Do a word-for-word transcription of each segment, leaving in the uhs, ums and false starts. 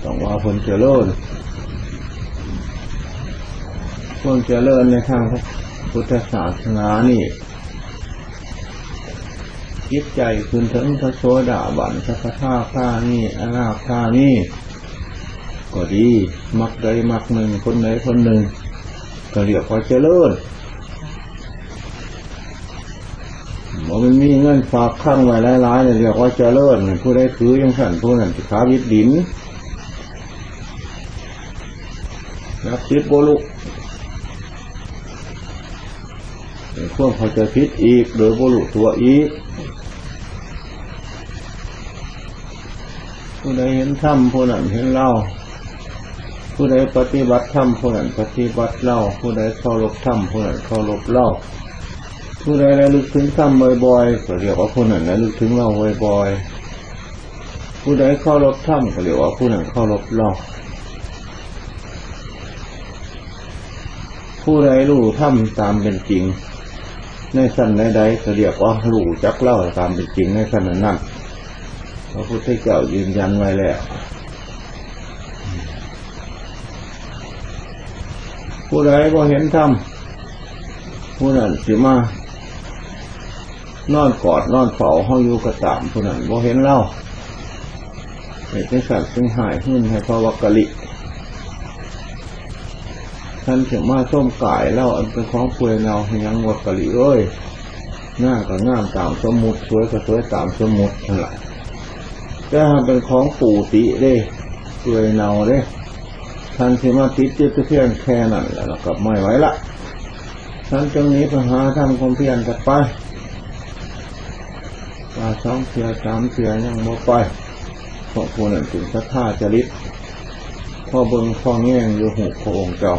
ต้องว่าคนเจริญคนเจริญในทางพุทธศาสนานี่จิตใจคืนถึงพระโสดาบันพระทาข้านี่อนาคานี่ก็ดีมักใดมักหนึ่งคนไหนคนหนึ่งก็เรียกว่าเจริญมันมีเงินฝากข้างไว้หลายๆเนี่ยเรียกว่าเจริญผู้ใดถือยังสั่นผู้นั้นสิขาวิดดินรับสิบโบลุพวกเขาจะพิษอีกโดยโบลุตัวอีกผู้ใดเห็นธรรมผู้นั้นเห็นเล่าผู้ใดปฏิบัติธรรมผู้นั้นปฏิบัติเล่าผู้ใดเคารพธรรมผู้นั้นเคารพเล่าผู้ใดระลึกถึงธรรมบ่อยๆก็เรียกว่าผู้นั้นระลึกถึงเล่าบ่อยๆผู้ใดเคารพธรรมก็เรียกว่าผู้นั้นเคารพเล่าผู้ใดรู้ธรรมตามเป็นจริงในสั้นใดๆก็เรียกว่ารู้จักเล่าตามเป็นจริงในสั้นนั้นพระพุทธเจ้ายืนยันไว้แล้วผู้ใดบ่เห็นธรรมผู้นั้นสิมานอนกอดนอนเฝ้าเฮาอยู่ก็ตามผู้นั้นบ่เห็นเล่าให้เป็นสัตว์ซึ่งหายขึ้นให้พระวักกะลิท่านสิมาส้มกายเล่าอันเป็นของป่วยเนาให้ยังวักกะลิเอ้ยหน้าก็งามตามสมมุติสวยก็สวยตามสมมุตินั่นแหละแต่ถ้าเป็นของปู่ติเด้ป่วยเนาเด้ท่านสิมาติดจิตเพียงแค่นั้นแล้วก็ไม่ไหวละท่านจึงนี้ไปหาทำความเพียรกันไปตาสองเสียสามเสียยังโมไปเพราะผู้นั้นถึงศรัทธาจริตพ่อเบิ่งพ่อแง่งอยู่หูพระองค์เจ้า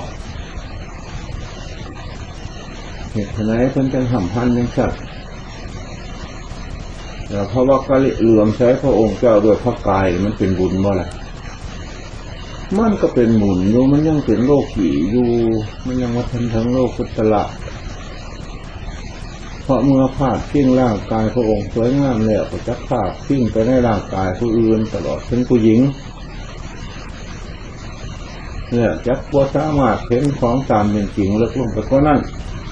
เหตุไหนเพิ่นจึงห่ำพันยังสัตว์แต่เพราะว่ากะลิเหลื่อมใช้พระองค์เจ้าโดยพระกายมันเป็นบุญบ่ล่ะมันก็เป็นหมุนอยู่มันยังเป็นโลกีอยู่มันยังมาทันทั้งโลกุตละเพราะเมื่อพาดพิ้งร่างกายพระองค์สวยงามแล้วก็จะพาดพิ้งไปในร่างกายผู้อื่นตลอดเป็นผู้หญิงเนี่ยจักบ่สามารถเห็นของตามเป็นจริงเลิกลงไปก็นั่น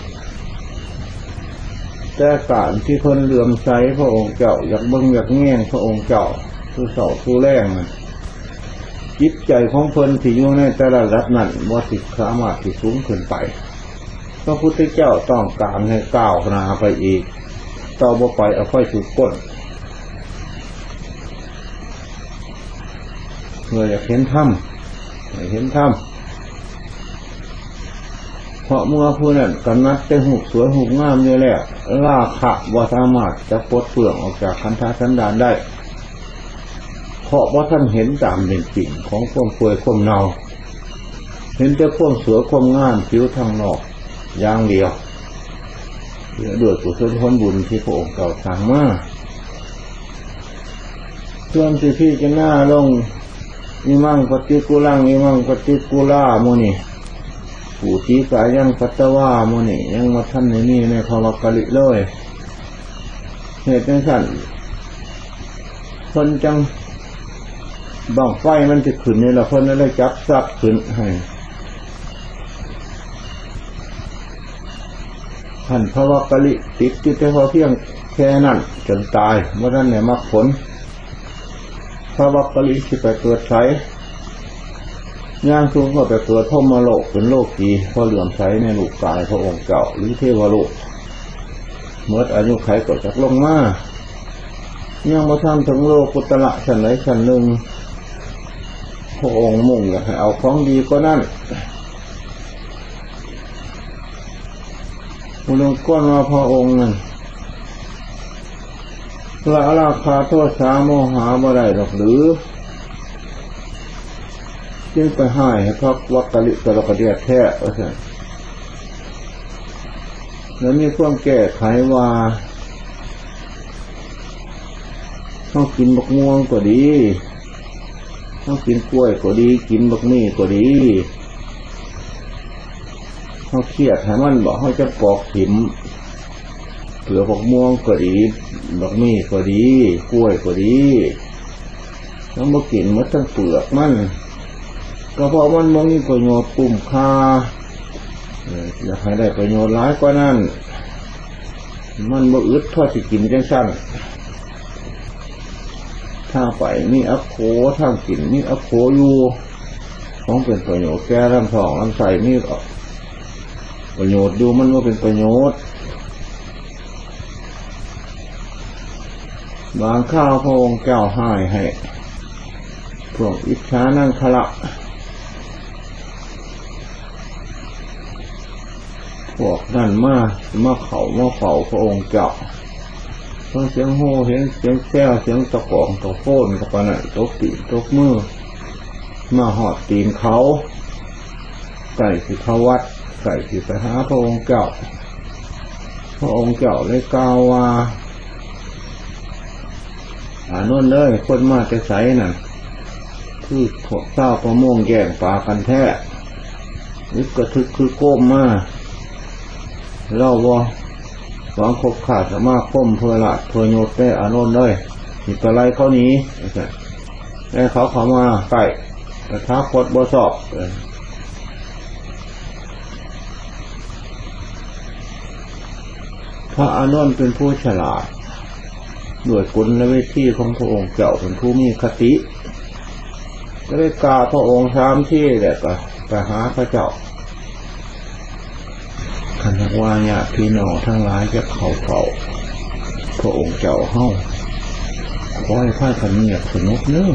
แต่การที่เพิ่นเหลื่อมใสพระองค์เจ้าอยากเบิ่งอยากแง่งพระองค์เจ้าผู้เสาผู้แรงมันจิตใจของเพิ่นที่อยู่ในแต่ละระดับนั้นว่าสิสามารถที่สูงขึ้นไปพระพุทธเจ้าต้องการให้ก้าวหน้าไปอีกต่อบ่ไปเอาไฟถูกก้นเพื่ออยากเห็นธรรมเห็นธรรมเพราะเมื่อผู้นั้นกำนัดแต่หูสวยหูงามอยู่แล้วราคะบ่สามารถจะปลดเปลื้องออกจากขันธสันดานได้เพราะว่าท่านเห็นตามเป็นจริงของความป่วยความเน่าเห็นแต่ความสวยความงามผิวทางนอกอย่างเดียวด้วยกุศลผลบุญที่พระองค์เก่าสร้างมาเพื่อนที่พี่จะหน้าลงอิมังปฏิกุลังอิมังปฏิกุลาโมนี่ผู้ที่กายยังปัตตวาโมนี่ยังมาท่านในนี่ในภาวะกะลิเลยเหตุจังสั่นคนจังบังไฟมันจะขึ้นนี่แหละคนนั้นได้จับซับขึ้นให้ท่านภาวะกะลิติดจิตแต่พอเพียงแค่นั้นจนตายเมื่อนั้นเนี่ยมรรคผลภาวะกะลิที่ไปเกิดใสย่างสูงก็ไปเกิดพรหมโลกเป็นโลกีพอเหลื่อมใสในลูกกายพระองค์เก่าหรือเทวโลกเมื่ออายุไขก็จะลงมายังมาทำถึงโลกุตละชั้นไหนชั้นหนึ่งพระองค์มุ่งอยากให้เอาของดีก็นั่นอุลงก้อนมาพระองค์นั่นละราคาโทษสาโมหาบ่ได้หรอกหรือจึงไปให้พระวักกะลิกระกระเดียแท้ว่าใช่แล้วมีความแก้ไขว่าต้องกินบักม่วงก็ดีต้องกินกล้วยก็ดีกินบักมี่ก็ดีต้องเครียดให้มันบอกให้จะปอกหิมเผื่อบักม่วงก็ดีบักมี่ก็ดีกล้วยก็ดีต้องมากินมัดทั้งเปลือกมันก็เพราะมันมันมีประโยชน์คุ้มค่าอยากให้ได้ประโยชน์หลายกว่านั้นมันบ่อึดทอดสิกินจังสั้นถ้าไปมีอัพโคทางกินมีอัพโคอยู่ต้องเป็นประโยชน์แก่ลำท้องลำไส้มีประโยชน์อยู่มันว่าเป็นประโยชน์บางข้าวพระองค์เจ้าให้ให้พวกอิจฉานั่งขละพวกนั่นมามาเข่ามาเข่าพระองค์เจ้าเพิ่งเสียงโห่เห็นเสียงแก้วเสียงตะกองตะโค่นตะปะนั่นตกตีนตกมือมาหอดตีนเขาใส่สิทวัดใส่สิไปหาพระองค์เจ้าพระองค์เจ้าเลยกล่าวว่าอ่านั่นเลยคนมาจะใส่น่ะคือพวกเจ้าประมงแย่งปลากันแท้นึกกระทึกคือโก้มมาเล่าว่าหวังคบขาดสามารถก้มเพื่อละเพื่อโยดได้อ่านั่นเลยมีตัวไรเขาหนีได้เขาเขามาใส่กระทะกดบ่สอบพระอานนท์เป็นผู้ฉลาดด้วยกลและวิธีของพระองค์เจ้าเป็นผู้มีคติก็ได้กล่าวพระองค์สามที่แหละก็ไปหาพระเจ้าคันว่าญาติพี่น้องทั้งหลายจะเข้าเฝ้าพระองค์เจ้าเฮาขอให้พากันเงียบสงบเนื้อ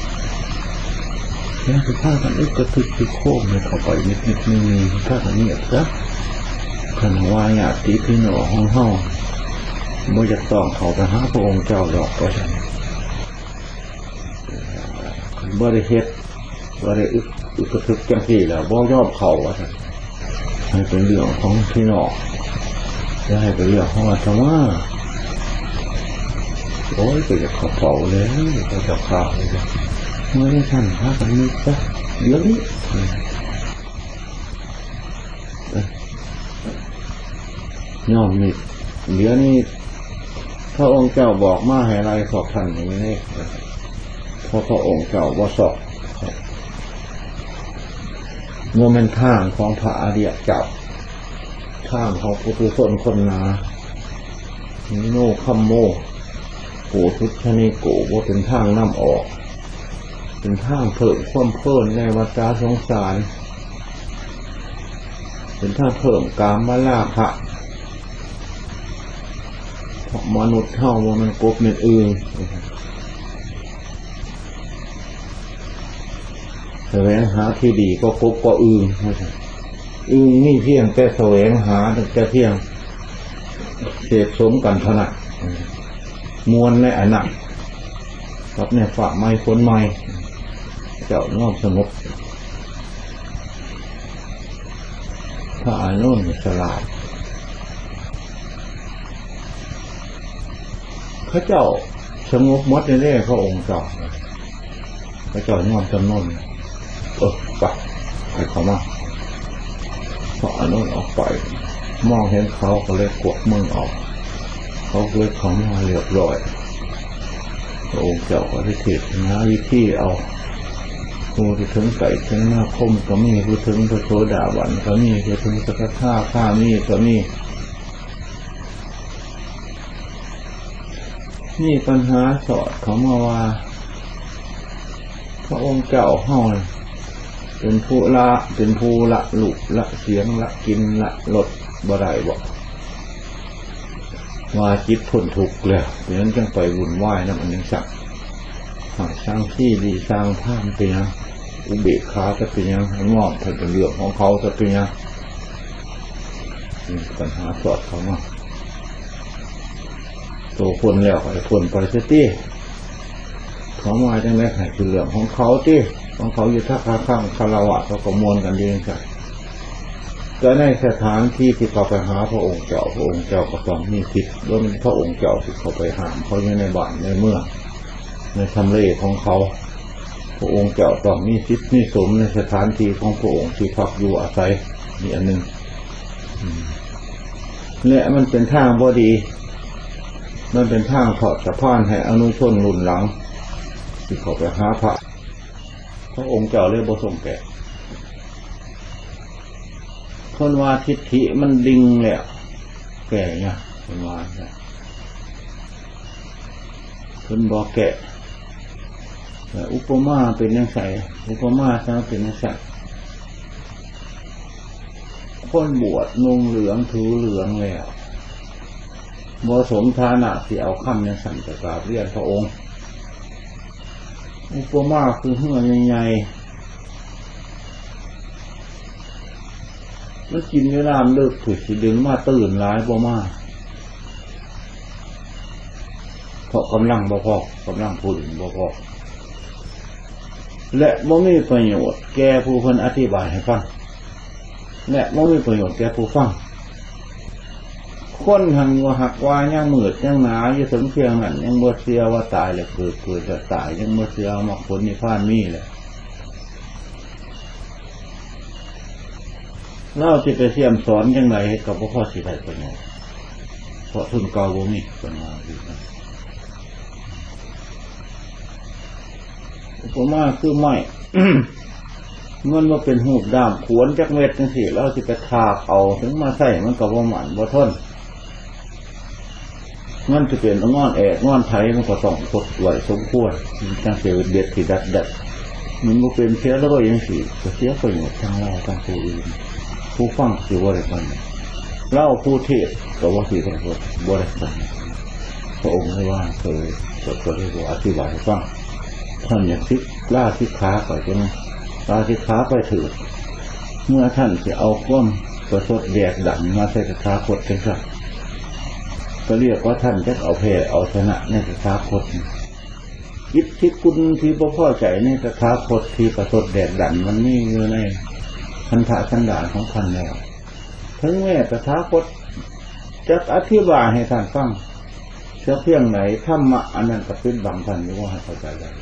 แล้วจะพากันอึกกระทึกคือโค้งเลยเข้าไปนิดนิดนึงพากันเงียบซะคันว่าญาติพี่น้องของเฮาบ่จะต้องเข้าไปหาพระองค์เจ้าดอกก็ได้บ่ได้เฮ็ดบ่ได้อึกอึกกระทึกจังซี่แล้วบ่ยอมเข้าว่าซั่นให้เป็นเรื่องของพี่น้องจะให้เป็นเรื่องของอาตมาโอ้ยก็จะเข้าเฝ้าเลยก็จะข่าวเลยเมื่อได้ท่านพากันนึกซะเดี๋ยวนี้ยอมนิดเดี๋ยวนี้พระองค์เจ้าบอกมาให้ไรสอบท่านอย่างนี้เพราะพระองค์เจ้าว่าสอบโมเมนต์ทางของพระอริยเจ้าทางของปุถุชนคนนานิโนคัมโมโหทุชนิโกว่าเป็นทางนำออกเป็นทางเพิ่มความเพิ่มในวัฏสงสารเป็นทางเพิ่มกามลาภะมนุษย์เท่ามันกบเป็นอื่นแสวงหาที่ดีก็กบก็อื่นอื่นนี่เพียงแต่แสวงหาแต่เพียงเสพสมกันถนัดมวลในอนัตกับเนี่ยฝ่าไม้ฝนไม้เจ้าน้อมสงบพระอานนท์ฉลาดพระเจ้าสงบมดในแร่พระองค์เจ้าพระเจ้าน้อมจำนวนเออไปไปเขามาพระอานนท์ออกไปมองเห็นเขาก็เลยกวดมือออกเขาเลยเขามาเรียบร้อยพระองค์เจ้าก็ได้เทศนาวิธีเอาผู้ที่ถึงไก่ถึงหน้าคมก็มีผู้ถึงพระโสดาบันก็มีผู้ถึงสกทาข้ามีก็มีนี่ปัญหาสอดเขามาว่าพระองค์เจ้าเฮาเป็นผู้ละเป็นผู้ละลุละเสียงละกินละรสบ่ได้บ่ว่าจิตพ้นทุกข์แล้วเพราะนั้นจึงไปวุ่นวายนั่นอันนี้สักหาสร้างที่ดีสร้างท่ามเป็นยังอุเบกขาจะเป็นยังงอกเป็นเรื่องของเขาจะเป็นยังนี่ปัญหาสอดเขามาโตคนแล้วไอ้คนปริสติเขามาจังได๋ให้คือเรื่องของเขาติของเขาอยู่ท่าข้างคารวะเขาก็มวนกันเองกันแต่ในสถานที่ที่เขาไปหาพระองค์เจ้าพระองค์เจ้าก็ต้องมีสิทธิ์ว่ามันพระองค์เจ้าที่เขาไปหามเขาอยู่ในบ้านในเมืองในทำเลของเขาพระองค์เจ้าต้องมีสิทธิ์มีสมในสถานที่ของพระองค์ที่พักอยู่อาศัยนี่อันหนึ่งและมันเป็นทางพอดีมันเป็นทางถอดสะพานให้อนุชนรุ่นหลังสิเขาไปหาพระพระองค์เจ้าเลยบ่ทรงแก่คนว่าทิฏฐิมันดิ่งแล้วแก่เนี่ยคนว่าเนี่ยคนบอกแก่แต่อุปมาเป็นยังไงอุปมาจะเป็นยังไงคนบวชนุ่งเหลืองถือเหลืองแล้วบ่สมฐานะที่เอาคำยังสั่นจะกราบเรียนพระองค์อุปมาคือเหื่อใหญ่ๆมันกินเวลาเลิกถุดสิดึงมาตื่นร้ายบ่มาเพราะกำลังบ่พอกำลังพูดบ่พอและบ่มีประโยชน์แก่ผู้คนอธิบายให้ฟังและบ่มีประโยชน์แก่ผู้ฟังคนหันว่าหักว่ายังมืดยังหนาอยู่ถึงเพียงนั้นยังบ่เสียว่าตายแล้วเกิดเกิดจะตายยังบ่เสียมรรคผลนิพพานมีแหละเราสิไปเสี่ยมสอนจังไดให้กับบ่พอสิได้ประโยชน์เพราะทุนเก่าบ่มีเป็นว่าอยู่นะอุปมาคือไม้ มันว่าเป็นหูบด้ามขวนจักเม็ดจังซี่แล้วสิไปทาบเอาถึงมาใส่มันก็บ่หมันบ่ทนมันจะเป็นงอนแอกงอนไถมันก็ต้องทดไหวสมควรจังเสียเด็ดที่ดัดดัดมันบ่เป็นเสียแล้วก็ยังสิก็เสียประโยชน์ทางเราทางผู้อื่นผู้ฟังสิบ่ได้ฟังเล่าผู้เทศก็ว่าสิได้บ่ได้ฟังพระองค์ให้ว่าเคยก็ได้อธิบายให้ฟังท่านอย่างสิล่าสิขาไปจังลาสิขาไปถือเมื่อท่านจะเอาก้มประสดแดกดั่งมาใส่ตะขาคดกันครับก็เรียกว่าท่านจะเอาแพ้เอาชนะในตะขาคดอิทธิคุณที่บ่พอใจในตะขาคดที่ประสดแดกดั่งมันนี่อยู่ในคันธะสันดานของท่านแล้วถึงแม้ตะขาคดจะอธิบายให้ท่านฟังเชื่อเพียงไหนธรรมะอันนั้นก็เป็นบางท่านไม่ว่าให้เข้าใจได้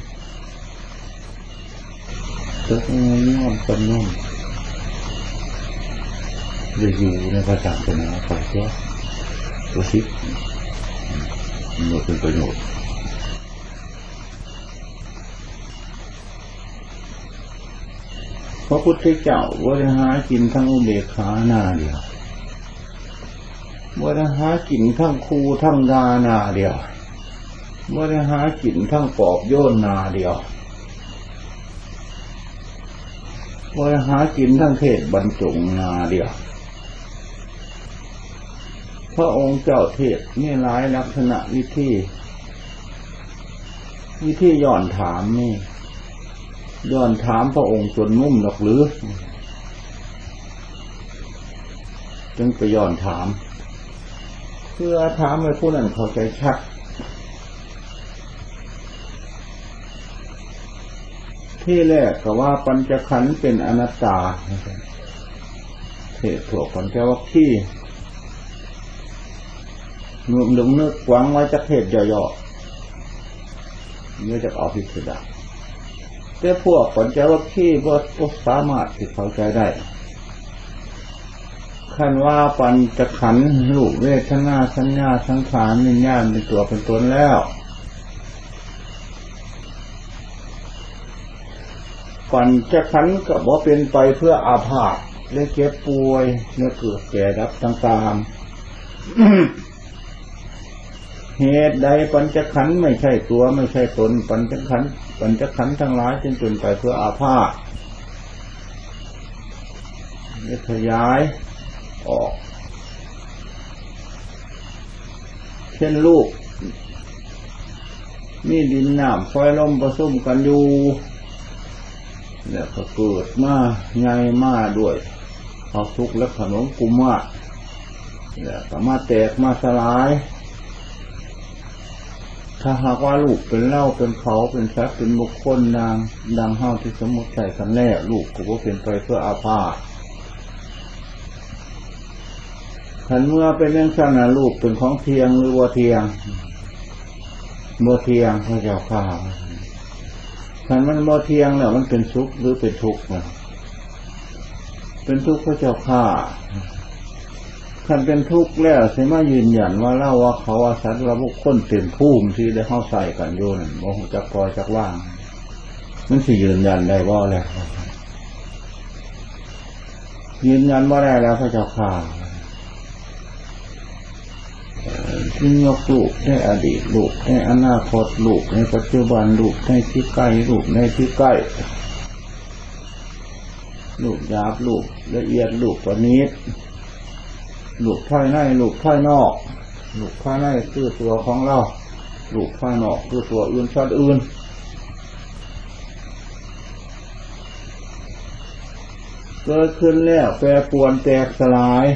เจ้าน้อมตนน้อมจะอยู่ในภาษาศาสนาไปเสียตัวชิดมันเป็นประโยชน์พระพุทธเจ้าว่าจะหากินทั้งอุเบกขาหน้าเดียวว่าจะหากินทั้งคูทั้งดาหน้าเดียวว่าจะหากินทั้งปอบโยนหน้าเดียวว่าหากินทั้งเทศบรรจงนาเดียวพระองค์เจ้าเทศนี่หลายลักษณะวิธีวิธีย้อนถามนี่ย้อนถามพระองค์จนนุ่มหรอกหรือจึงไปย้อนถามเพื่อถามให้ผู้นั้นเข้าใจชัดที่แรกก็ว่าปัญจขันธ์เป็นอนัตตาเทศถั่วปัญจวัคคีย์นุ่มหลงนึกหวังไว้จะเทศย่อๆไม่จะเอาพิสดารแต่พวกปัญจวัคคีย์บ่สามารถที่เข้าใจได้คันว่าปัญจขันธ์รูปเวทนาสัญญาสังขารวิญญาณเป็นตัวเป็นตนแล้วปัญจขันธ์ก็บ่เป็นไปเพื่ออาพาธและเจ็บป่วยเมื่อเกิดแก่ดับต่างๆ เหตุใดปัญจขันธ์ไม่ใช่ตัวไม่ใช่ตนปัญจขันธ์ปัญจขันธ์ทั้งหลายจึงเป็นไปเพื่ออาพาธและขยายออกเช่นลูกมีดินน้ำไฟลมผสมกันอยู่แล้วก็เกิดมาไงมาด้วยข้าวสุกและขนมกุมะแล้วก็มาแตกมาสลายถ้าหากว่าลูกเป็นเล่าเป็นเขาเป็นสัตว์เป็นบุคคลดังดังห้าที่สมมติใส่กันแน่ลูกก็ว่าเป็นไปเพื่ออาภาธขันเมื่อเป็นเรื่องสั้นนะลูกเป็นของเทียงหรือว่าเทียงเมื่อเทียงพระเจ้าข้าขันมันบ่เทียงแล้วมันเป็นทุกข์หรือเป็นทุกข์นะเป็นทุกข์พระเจ้าข้าคันเป็นทุกข์แล้วใช่ไหมยืนยันว่าเล่าว่าเขาว่าสัตว์ว่าบุคคลเป็นภูมิที่ได้เข้าใส่กันอยู่นั่นโมหจักปล่อยจักว่างมันสิยืนยันได้ว่าแล้วยืนยันว่าได้แล้วพระเจ้าข่าที่ยกลูกในอดีตลูกในอนาคตลูกในปัจจุบันลูกในที่ใกล้ลูกในที่ใกล้ลูกหยาบลูกละเอียดลูกประณีตลูกภายในลูกภายนอกลูกภายในคือตัวของเราลูกภายนอกคือตัวอื่นสัตว์อื่นเกิดขึ้นแล้วแปรปรวนแตกสลาย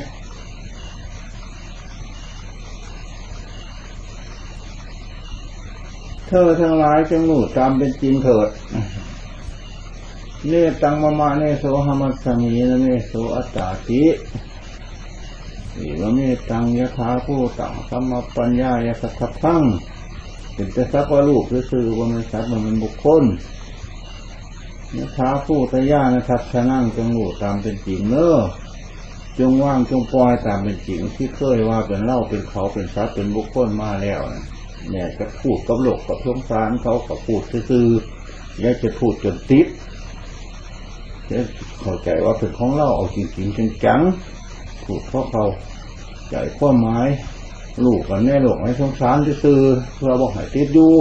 เธอทั้งหลายจงรู้ตามเป็นจริงเถิดเนตังมะมะเนโสหมัสสมีนะเนโสอัตตาติอิวะเมตังยะถาภูตังสัมมปัญญายะสัทธังเป็นแต่สักว่าลูกซื่อๆว่ามันสัตว์มันเป็นบุคคลยะถาภูตยานะทัศนังจงรู้ตามเป็นจริงเนอะจงว่างจงปล่อยตามเป็นจริงที่เคยว่าเป็นเล่าเป็นเขาเป็นสัตว์เป็นบุคคลมาแล้วนะเนี่ยก็พูดกับโลกกับสงสารเขาก็พูดซื่อๆอยากจะพูดจนติดจะเข้าใจว่าเป็นของเราเอาจริงๆจังๆพูดเพราะเขาใจความหมายลูกกันแม่โลกให้สงสารซื่อๆเพื่อบอกให้ติดอยู่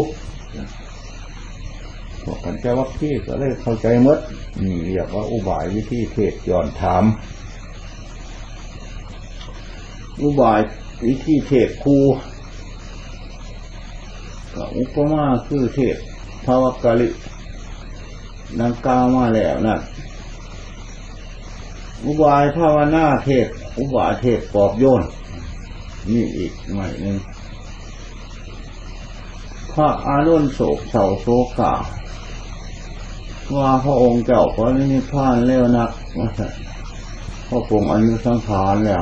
บอกกันใจว่าพี่ก็เลยเข้าใจหมดนี่เรียกว่าอุบายวิธีเทศย้อนถามอุบายวิธีเทศครูอุปมาคือเทศภาวกาลิดังกล่าวมาแล้วนั่นอุบายภาวนาเทศอุบายเทศปอบโยนนี่อีกหน่อยหนึ่งพระอานนท์โศกเศร้าโศกาว่าพระองค์เจ้าก็นิพพานแล้วนักว่าแต่พระองค์อายุสังขารแล้ว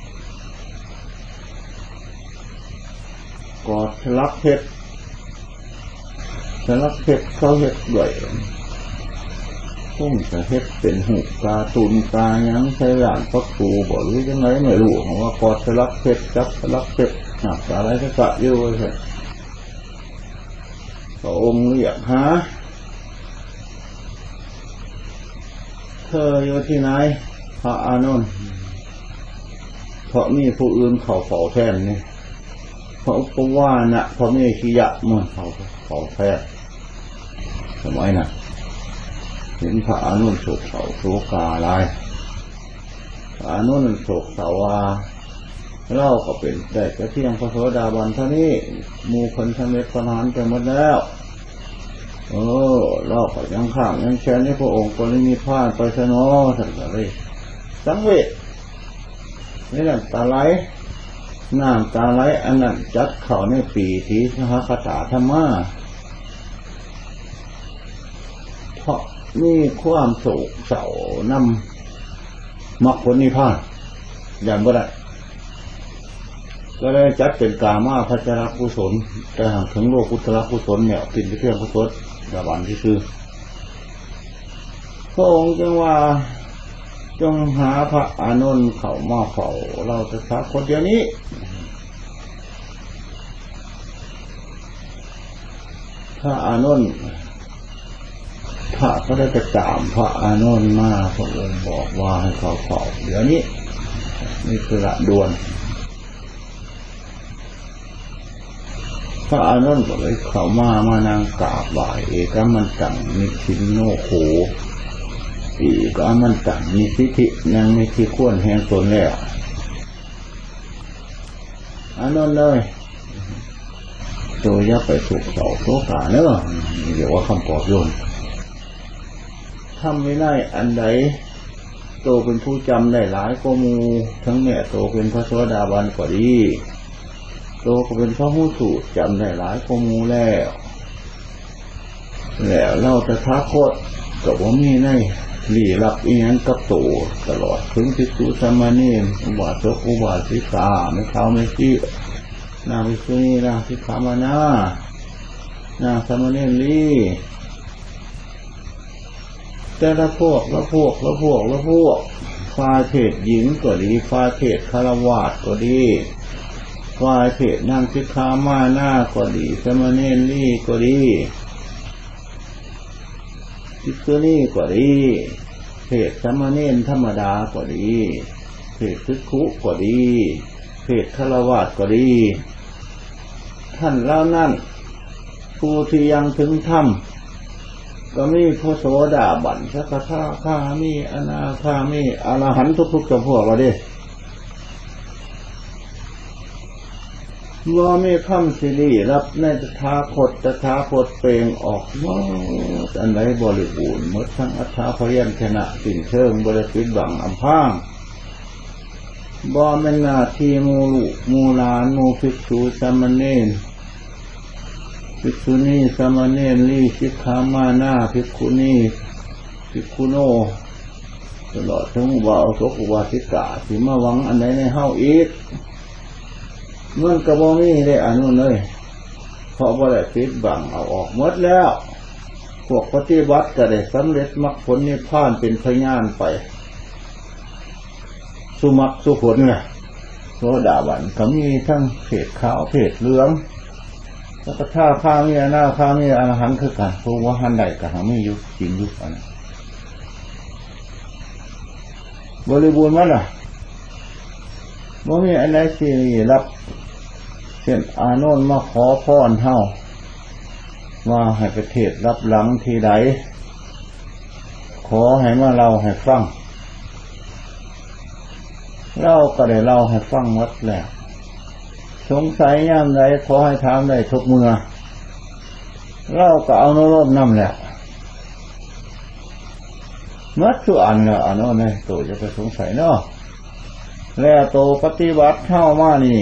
กอดสลักเพชรสลักเพชรเขาเห็ดด้วยพุ่งจะเห็ดเป็นหูกาตุนกายังใช้หลานพักตูบอกหรือยังไงไม่รู้ของว่ากอดสลักเพชรจับสลักเพชรหนักอะไรก็กะอยู่เลยพระองค์เรียกหาเธออยู่ที่ไหนพระอานนท์เพราะมีผู้อื่นเขาเฝ้าแทนนี่เพราะเพราะว่านะเพราะมีขี้ยะมันเขาเขาแท้สมัยน่ะเห็นพระอานนท์โศกเศร้าโศกาลายพระอานนท์โศกเศร้าว่าเล่าก็เป็นได้แต่เพียงพระโสดาบันเท่านี้มูคนสำเร็จพระนานไปหมดแล้วเออเล่าก็ยังข้างยังแช่ในพระองค์ก็เลยมีพลาดไปซะเนาะท่านก็เลยสังเวชนี่แหละตาไหลน้ำตาไหลอันนั้นจัดเข่าในปีที่สหคตาธรรมะเพราะมีความโศกเศร้านำมรรคผลนิพพานอย่างบ่ได้ก็เลยจัดเป็นกามาพัชรกุศลแต่หากถึงโลกุตระกุศลเนี่ยเป็นเรื่องกุศลระบาดที่คือพระองค์จึงว่าจงหาพระอานนท์เข้ามาเฝ้าเราจะสักคนเดียวนี้พระอานนท์พระก็ได้ไปตามพระอานนท์มาพระองค์บอกว่าให้เขาเฝ้าเดี๋ยวนี้นี่คือละด่วนพระอานนท์ก็เลยเข้ามามานางกราบไหว้เอกมันตังนิสิโนโขอีกอามันตังมีสิทธิยังมีที่ควรแห่งตนแล้วอานนท์เลยตัวยักษ์ไปสุกเสาโซกาเนอะเดี๋ยวว่าคำปอบโยนทำไม่ได้อันใดโตเป็นผู้จำได้หลายก็มูทั้งแม่โตเป็นพระโสดาบันก็ดีโตก็เป็นพระหูสูตรจำได้หลายก็มูแล้วแล้วเราจะท้าโคตรกับว่ามีในหลีรับอีนั้นกับโตตลอดถึงทิสุสมานีอุบาสกอุบาสิกาไม่เท้าไม่ชี้นางวิสุนีนางสิกขามานา นางสมณีลีแต่ละพวกละพวกละพวกละพวกฝ่ายเพศหญิงก็ดีฝ่ายเพศฆราวาสก็ดีฝ่ายเพศนางสิกขามานาก็ดีสมณเณรลี่ก็ดีภิกษุณีก็ดีเพศสมณเณรธรรมดาก็ดีเพศภิกขุก็ดีเพศฆราวาสก็ดีท่านเหล่านั้นผู้ที่ยังถึงธรรมก็มีพระโสดาบันสกทาคามีอนาคามีอรหันต์ทุกๆจำพวกเราดิว่ามีคำสิริรับในตถาคตตถาคตเปล่งออกว่าอันใดบริบูรณ์หมดทั้งอัฏฐพยัญชนะสิ้นเชิงบริสุทธิ์บังอำพางบ่แม่นหน้าที่หมู่ลูกหมู่หลานหมู่ภิกษุสามเณรภิกษุณีสามเณรลี่สิกขามานาภิกขุณีภิกขุโนตลอดทั้งวาสกวาสิกาสิมาหวังอันใดในเฮาอีกเมื่อกระบอกนี้ได้อานุนเลยเพราะว่าได้ปิดบังเอาออกหมดแล้วพวกปฏิบัติก็ได้สำเร็จมรรคผลนิพพานเป็นพยานไปสุมรรคสุผลน่ะโสดาบันก็มีทั้งเพศขาวเพศเหลืองแล้วก็ท่าข้ามีหน้าข้ามีอรหันต์คือกันเพราะว่าหันใดก็หาไม่ยุบจริงยุบอันบริบูรณ์มั้ยล่ะว่ามีอะไรสิรับเช่นอานนท์มาขอพรเฮาว่าให้ประเทศรับหลังทีใดขอให้มาเล่าให้ฟังเล่าก็ได้เล่าให้ฟังหมดแล้วสงสัยย่ำใดขอให้ถามได้ทุกเมื่อเล่าก็เอาโน้มน้ำแหละมัดสุอันละอันนั้นเลยตัวจะไปสงสัยเนาะแล้วโตปฏิบัติเข้ามานี่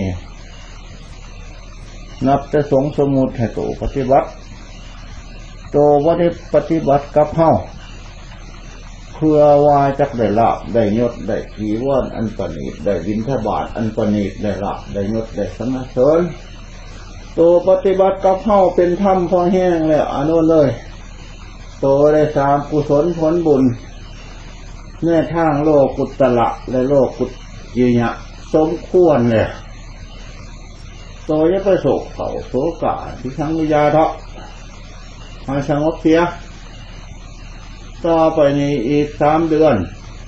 นับจะสงสมุดให้โตปฏิบัติโตว่าได้ปฏิบัติกับเข้าเพื่อว่าจักได้ลาภได้ยศได้จีวรอันประณีตได้บิณฑบาตอันประณีตได้ลาภได้ยศได้สรรเสริญโตปฏิบัติกับเข้าเป็นธรรมพอแห้งแล้วอนุเลยโตได้สามกุศลผลบุญแน่ทางโลกุตตะและโลกุตยิยะสมควรเลยโตจะไปโศกเขาโศกาที่ทั้งวิญญาณเถาะมาสงบเสียต่อไปในอีกสามเดือน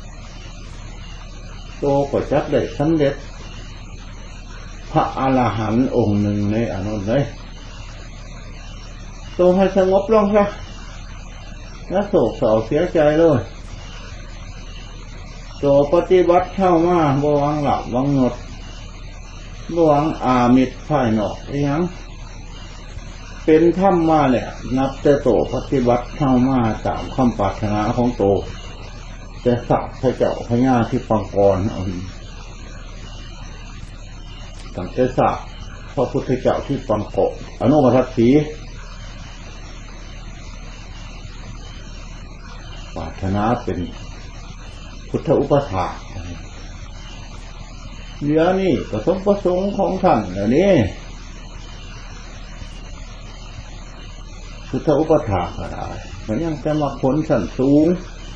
โตก็จักได้สำเร็จพระอรหันต์องค์หนึ่งในอนุนเลยโตให้สงบลงซะแล้วโศกเศร้าเสียใจเลยโตปฏิบัติเข้ามาบ่หวังหลับหวังงดบ่หวังอามิตรภายนอกอีหยังเป็นธรรมมาเนี่ยนับแต่โตปฏิบัติเข้ามาตามคำปรารถนาของโตจะสักพระเจ้าพญาที่ปังกรเอาตั้งแต่สักพระพุทธเจ้าที่ปังโกอนุมัติสีปรารถนาเป็นพุทธอุปถาเดี๋ยวนี้ก็สมประสงค์ของท่านเดี๋ยวนี้พุทธอุปถาก็ได้มันยังจะมาผลสั่นสูง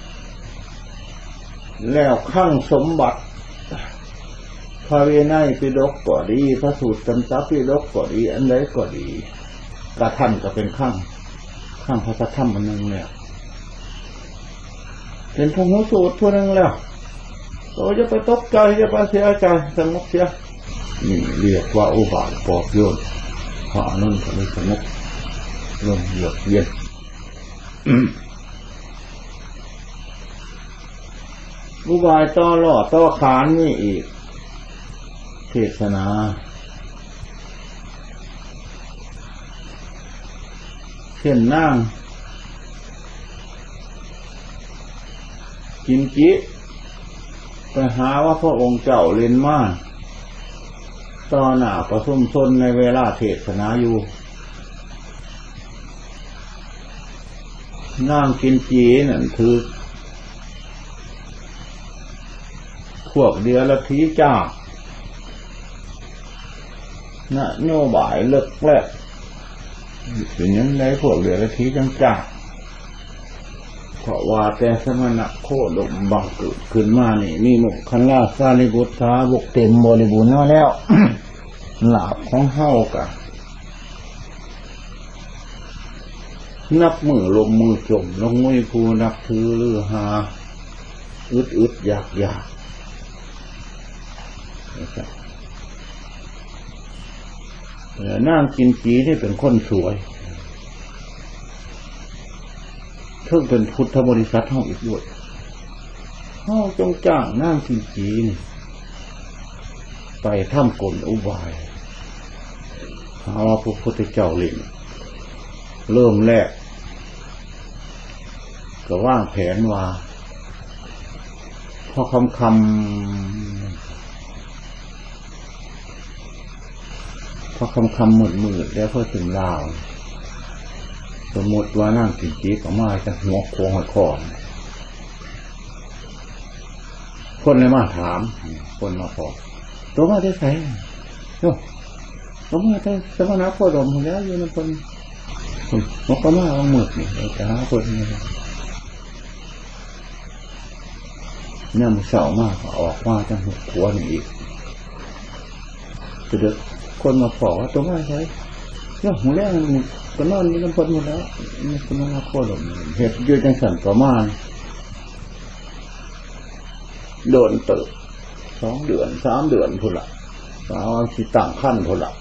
แล้วข้างสมบัติพระเวไนยปิฎกก็ดีพระสูตรสันตปิฎกก็ดีอันใดก็ดีกระท่านก็เป็นข้างข้างพระธรรมอันหนึ่งแล้วเป็นพระหูสูตรทั่วนึงแล้วโตจะไปตกใจจะไปเสียใจสงบเสียนี่เรียกว่าอุบาทปอบโยนพระอนุนก็เลยสงบลมเยือกเย็นอุบายต่อหล่อต่อขานนี่อีกเทศนาเช่นนั่งกินจิไปหาว่าพระองค์เจ้าเล่นมาต่อหน้าประชุมชนในเวลาเทศนาอยู่นั่งกินจีนั่นคือพวกเดียละทีจ้านะโยบายเลิกแรกเป็นยังไงพวกเดียละทีจังจ้าเพราะว่าแต่สมณะโคดมบังเกิดขึ้นมานี่มีมุขคันลาสารีบุตรสาวกเต็มบริบูรณ์แล้ว หลาภของเฮากะนับมือลงมือจมลงมือผู้นับถือหรือหาอึดอึดอยากอยากนางกินจีนี่เป็นคนสวยเพิ่งเป็นพุทธบริษัทห้องอีกด้วยห้องจงจ้างนางกินจีนี่ไปถ้ำกลอุบายหาว่าพระพุทธเจ้าเล่นเริ่มแรกก็ว่างแผนว่าพอคำคำพอคำคำหมืดมืดแล้วก็ถึงลาวสมมติว่านั่งกินจีก็มาจะหัวโค้งหัวคอคนเลยมาถามคนมาพอตัวมาได้ใส่โอ้ตัวมาได้สมณะโคดมแล้วอยู่ในคนนกก็มาเอาหมึกนี่จะหาคนนี่เนี่ยมันเศร้ามากออกมาจังหัวขวานอีกจะเด็กคนมาขอว่าตัวมาใช่เนี่ยหัวแรกมันก็นอนนี่มันพ้นหมดแล้วนี่สมณะโคดมเห็ดยืดจังสันประมาณโดนเติบสองเดือนสามเดือนพุ่นละสาวสิต่างขั้นพุ่นละ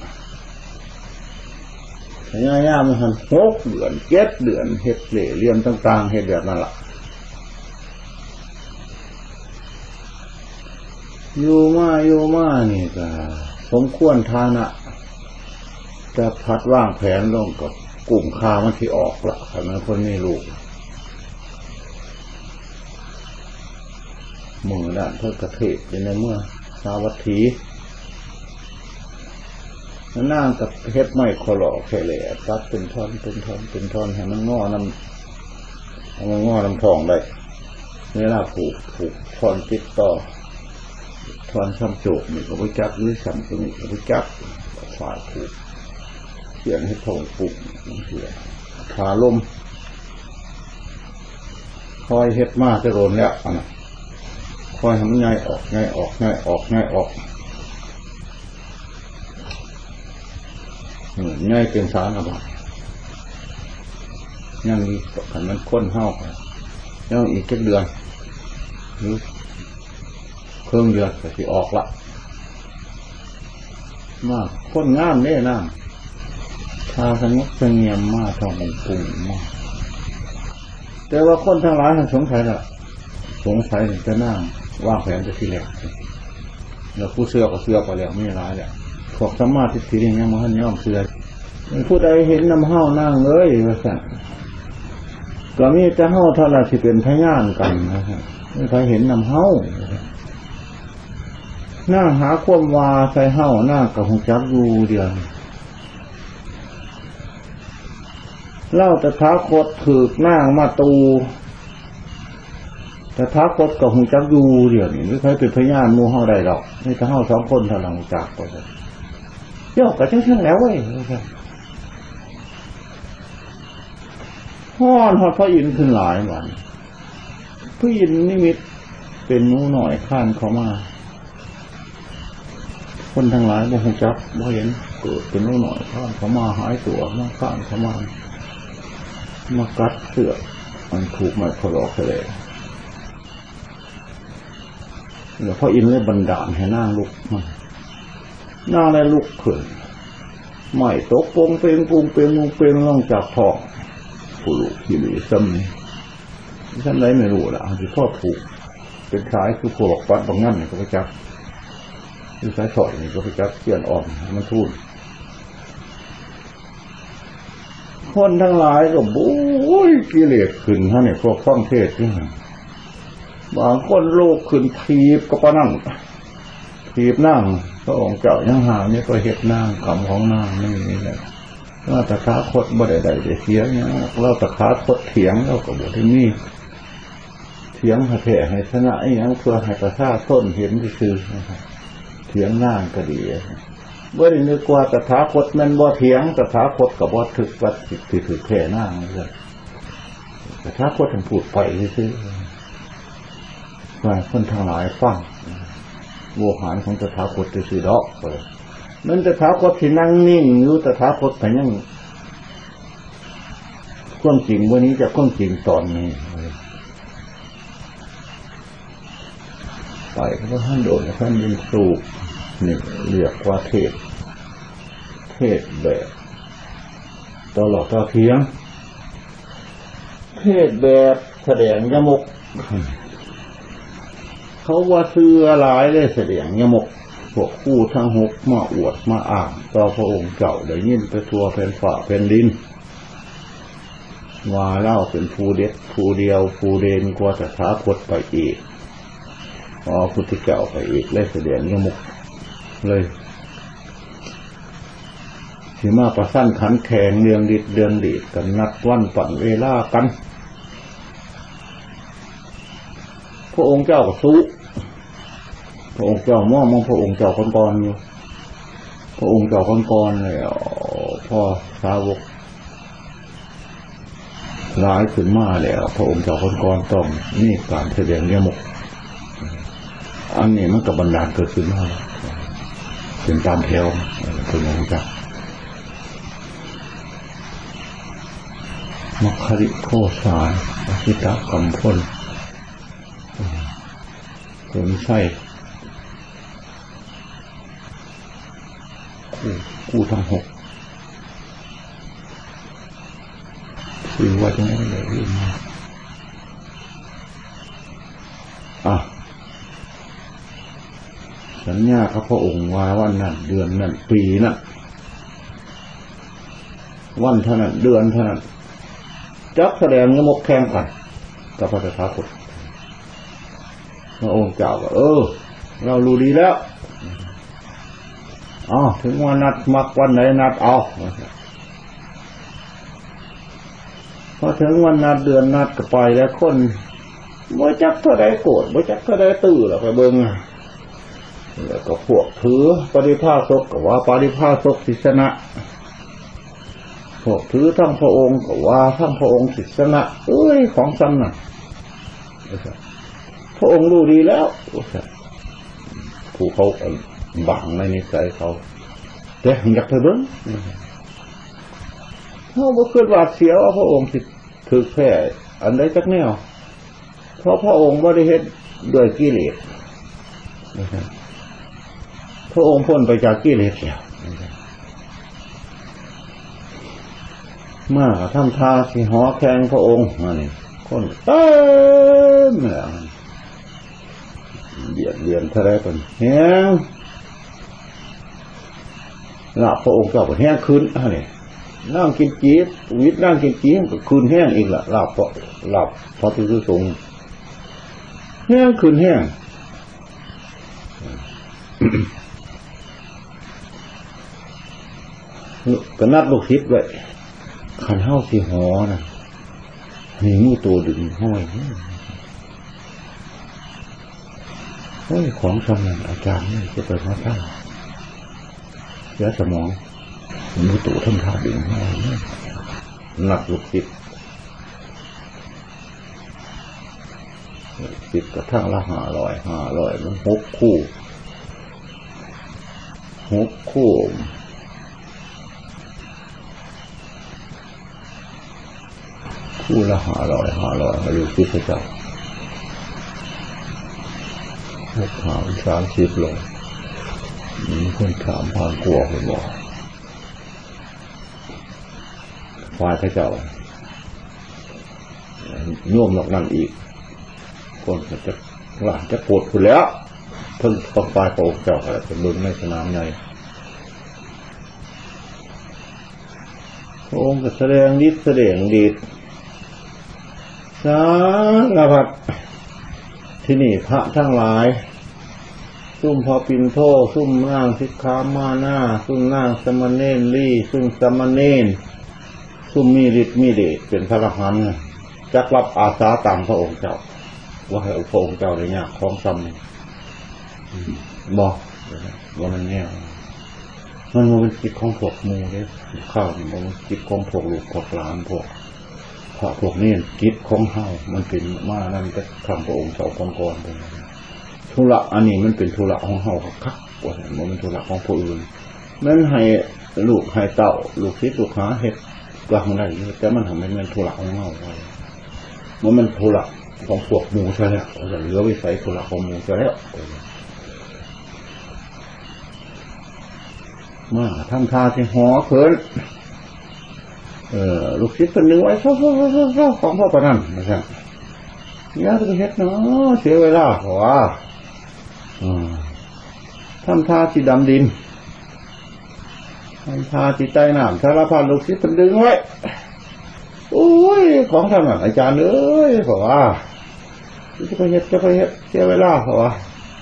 ย่าย่ามันหันหกเดือนเจ็ดเดือนเห็ดเหล่เรียมต่างๆเห็ดแบบนั่นละอยู่มาอยู่มานี่ก็สมควรทานะจะพัดว่างแผนลงกับกลุ่มคามันที่ออกละขณะคนนี้ลูกมือด้านเพื่อกระเทศในเมื่อสาวัตถีนั่งกับเฮ็ดไม้ขลอกแค่แหล่ตัดเป็นท่อนเป็นท่อนเป็นท่อนให้มันงอน้ำให้มันงอน้ำทองได้เวลาผูกผูกท่อนติดต่อท่อนซ้ำโจกนี่ก็ไปจับหรือซ้ำตรงนี้ก็ไปจับฝ่ายผูกเขียนให้ทองผูกมันเสียขาลมคอยเฮ็ดมากจะโดนแล้วนะคอยทำง่ายออกง่ายออกง่ายออกง่ายออกง่ายเป็นสารอะไรยังมีขันมันค้นเห่ายังอีกเจ็ดเดือนหรือเครื่องเดือนแต่ที่ออกละมากค้นงามแน่น้ำชาสงบเสงี่ยมมากทองปุ่งมากแต่ว่าคนทั้งหลายท่านสงสัยละสงสัยจะนั่งว่างแผนจะทีแรกแล้วผู้เสือก็เสือไปแล้วไม่ร้ายแหละพวกสมาธิทีนี้ยังมันย่อมเสือผู้ใดเห็นน้ำเห่านั่งเลยว่าสั่งก็มีจะเห่าเท่าไรที่เป็นพยานกันนะฮะไม่ใครเห็นน้ำเห่านั่งหาความวาใส่เห่านั่งกับหงจับอยู่เดียวเล่าแต่ท้าคดถือนั่งมาตูแต่ท้าคดกับหงจับอยู่เดียวนี่ไม่ใครเป็นพยานมูเห่าใดหรอกนี่จะเห่าสองคนเท่านั้นจากก็ได้ยกกับเช่นแล้วเว้ยห้อนหอดพระอินทร์ขึ้นหลายวันพระอินทร์นิมิตเป็นนูหน่อยข้านเขามาคนทั้งหลายบ่คงจับบ่เห็นเกิดเป็นนูหน่อยข้านเขามาหายตัวมาข้านเขามามากัดเสือมันถูกมาขลอกเลยแล้วพระอินทร์เลยบันดาลให้นางลุกมาน่าและลุกขึ้นไม่ตกปงเปงปุงเปงปุงเปงล่องจากท้องผู้ลูกที่มีซ้ำนี่ท่านใดไม่รู้ละที่พ่อผูกเป็นสายคือพวกปัดบางนั่นก็ไปจับคือสายถอยนี่ก็ไปจับเกี่ยนอ่อนมันทุ่นคนทั้งหลายก็บุ้ยกิเลสขึ้นท่านเนี่ยพวกฟังเทศนี่บางคนโลกขึ้นทีบก็ปะนั่งทีบนั่งพระองค์เจ้ายังหาเนี่ยก็เห็ดนางคำของนางไม่มีเลยว่าตะขาคดบ่ได้ใดได้เสียเนี่ยเราตะขาคดเถียงเราก็บ่ได้มีเถียงให้แผ่ให้ชนะไอ้ยังเพื่อให้ประชาชนเห็นคือเถียงนางก็ดีบ่ได้นึกว่าตะขาคดมันบ่เถียงตะขาคดกับบ่ถึกว่าสิถือแผ่นางเลยแต่ถ้าพูดถึงพูดไปซื่อว่าคนทางหลายฟังโวหารของตถาคตซื่อดอกเลยนั่นตถาคตที่นั่งนิ่งอยู่ตถาคตแต่ยังความจริงวันนี้จะความจริงตอนนี้ไปก็ท่านโดนท่านยินสูบนี่เรียกว่าเทศเทศแบบตลอดต่อเทียงเทศแบบแสดงยมกเขาว่าเสื้อหลายเลยแสดงยมกพวกคู่ทั้งหกมาอวดมาอ่างต่อพระองค์เจ้าได้ยินไปทั่วแผ่นฝ่าแผ่นดินว่าเล่าเป็นผู้เด็ดผู้เดียวผู้เด่นกว่าตถาคตไปอีกพอพุทธเจ้าไปอีกเลยแสดงยมกเลยที่มาประสั้นขันแข่งเรืองดิดเรืองดีดกันนัดวันปั่นเวลากันพระองค์เจ้าก็สู้พระองค์เจ้ามองมองพระองค์เจ้าคนก่อนอยู่พระองค์เจ้าคนก่อนเลยพ่อสาวกร้ายขึ้นมาแล้วพระองค์เจ้าคนก่อนต้องนี่การแสดงยมกอันนี้มันกับบันดาลเกิดขึ้นมาเป็นตามแถวเป็นอย่างนี้จ้ะมัคคิริโทสารอคิตะกัมพลเป็นไส้คู่คู่ทั้งหกคือว่าจะไม่ได้เรื่องมาอ่ะสัญญาข้าพระองค์ว่าวันนั้นเดือนนั้นปีนั้นวันเท่านั้นเดือนเท่านั้นจักแสดงยมกแข่งกันกับพระตถาคตพระองค์เจ้าก็เออเรารู้ดีแล้วอ๋อถึงวันนัดมักวันไหนนัดเอาพอถึงวันนัดเดือนนัดก็ไปแล้วคนบ่จักเท่าใดโกรธบ่จักเท่าใดตื้อแล้วไปเบิ่งแล้วก็พวกถือปริภาสกก็ว่าปริภาสกสิชนะพวกถือทั้งพระองค์ก็ว่าทั้งพระองค์สิชนะเอ้ยของซ้ำน่ะพระองค์รู้ดีแล้วผู้เขาบังในนิสัยเขาแต่อยากไปเบิ่งเขาบ่คิดว่าเสียวพระองค์สิถือแพ้อันใดจักแนวเพราะพระองค์บ่ได้เฮ็ดด้วยกิเลสพระองค์พ้นไปจากกิเลสแล้วมาทำท่าสิหอแข่งพระองค์มานี่คนเต็มแล้วเบียดเบียนเท่าไรเป็นแห้งหลับพระองค์เจ้าก็แห้งคืนอะไรนั่งกินจีบวิทย์นั่งกินจีบก็คืนแห้งอีกละหลับเพราะหลับเพราะที่สูงแห้งคืนแห้งก็นัดลูกศิษย์ไว้ขันเท้าสีหอนะมีมือตัวดึงห้อยเฮ้ยของสมองอาจารย์นี่จะเปิดมาตั้งเสียสมองมือตัวท่านท่าดึงห้อยหนักลูกศิษย์ศิษย์กระทั่งละห้าร้อยห้าร้อยมันหกคู่หกคู่คู่ละห้าร้อยห้าร้อยมาดูคิดพระเจ้าหกหามสามสิบลงมีคนถามผ่านกลัวคนบอกฝ่ายพระเจ้าโยมหลอกนั่นอีกคนจะหลานจะปวดคุณแล้วเพิ่งต้องฝ่ายพระองค์เจ้าอะไรเป็นลุนในสนามในพระองค์ก็แสดงฤทธิ์แสดงฤทธิ์สารพัดที่นี่พระทั้งหลายซุ่มพอปินโทซุ่มนางสิกขามานาซุ่มนางสมณเณรลี่ซุ่มสมณเณรซุ่มมีฤทธิ์มีเดชเป็นพระอรหันต์จักรับอาสาตามพระองค์เจ้าว่าให้พระองค์เจ้าได้ยากของซ้ำบอกว่ามันแน่มันมันเป็นจิตของพวกมูเลยข้าวมันเป็นจิตของพวกลูกพวกหลานพวกพระพวกนี้จิตของเฮามันเป็นมานั่นก็ทำพระองค์เจ้าก่อนๆไปธุระอันนี้มันเป็นธุระของเฮาคักๆว่ามันเป็นธุระของผู้อื่นนั้นให้ลูกให้เต่าลูกศิษย์ลูกหาเฮ็ดกลางได้แต่มันทำให้มันธุระของเฮาไปมันมันธุระของพวกหมู่ใช่แล้วจะเหลือวิสัยธุระของหมู่ใช่แล้วมาทำท่าที่หอเขินเออลูกศิษย์เป็นหนึ่งไว้เศร้าๆๆของพ่อประนันนะครับเนี่ยจะไปเฮ็ดเนาะเสียเวลาเพราะว่าทำท่าที่ดำดินทำท่าที่ใต้น้ำสารพัดลูกศิษย์เป็นดึงไว้โอ้ยของท่านอาจารย์เอ้ยเพราะว่าจะไปเฮ็ดจะไปเฮ็ดเสียเวลาเพราะว่า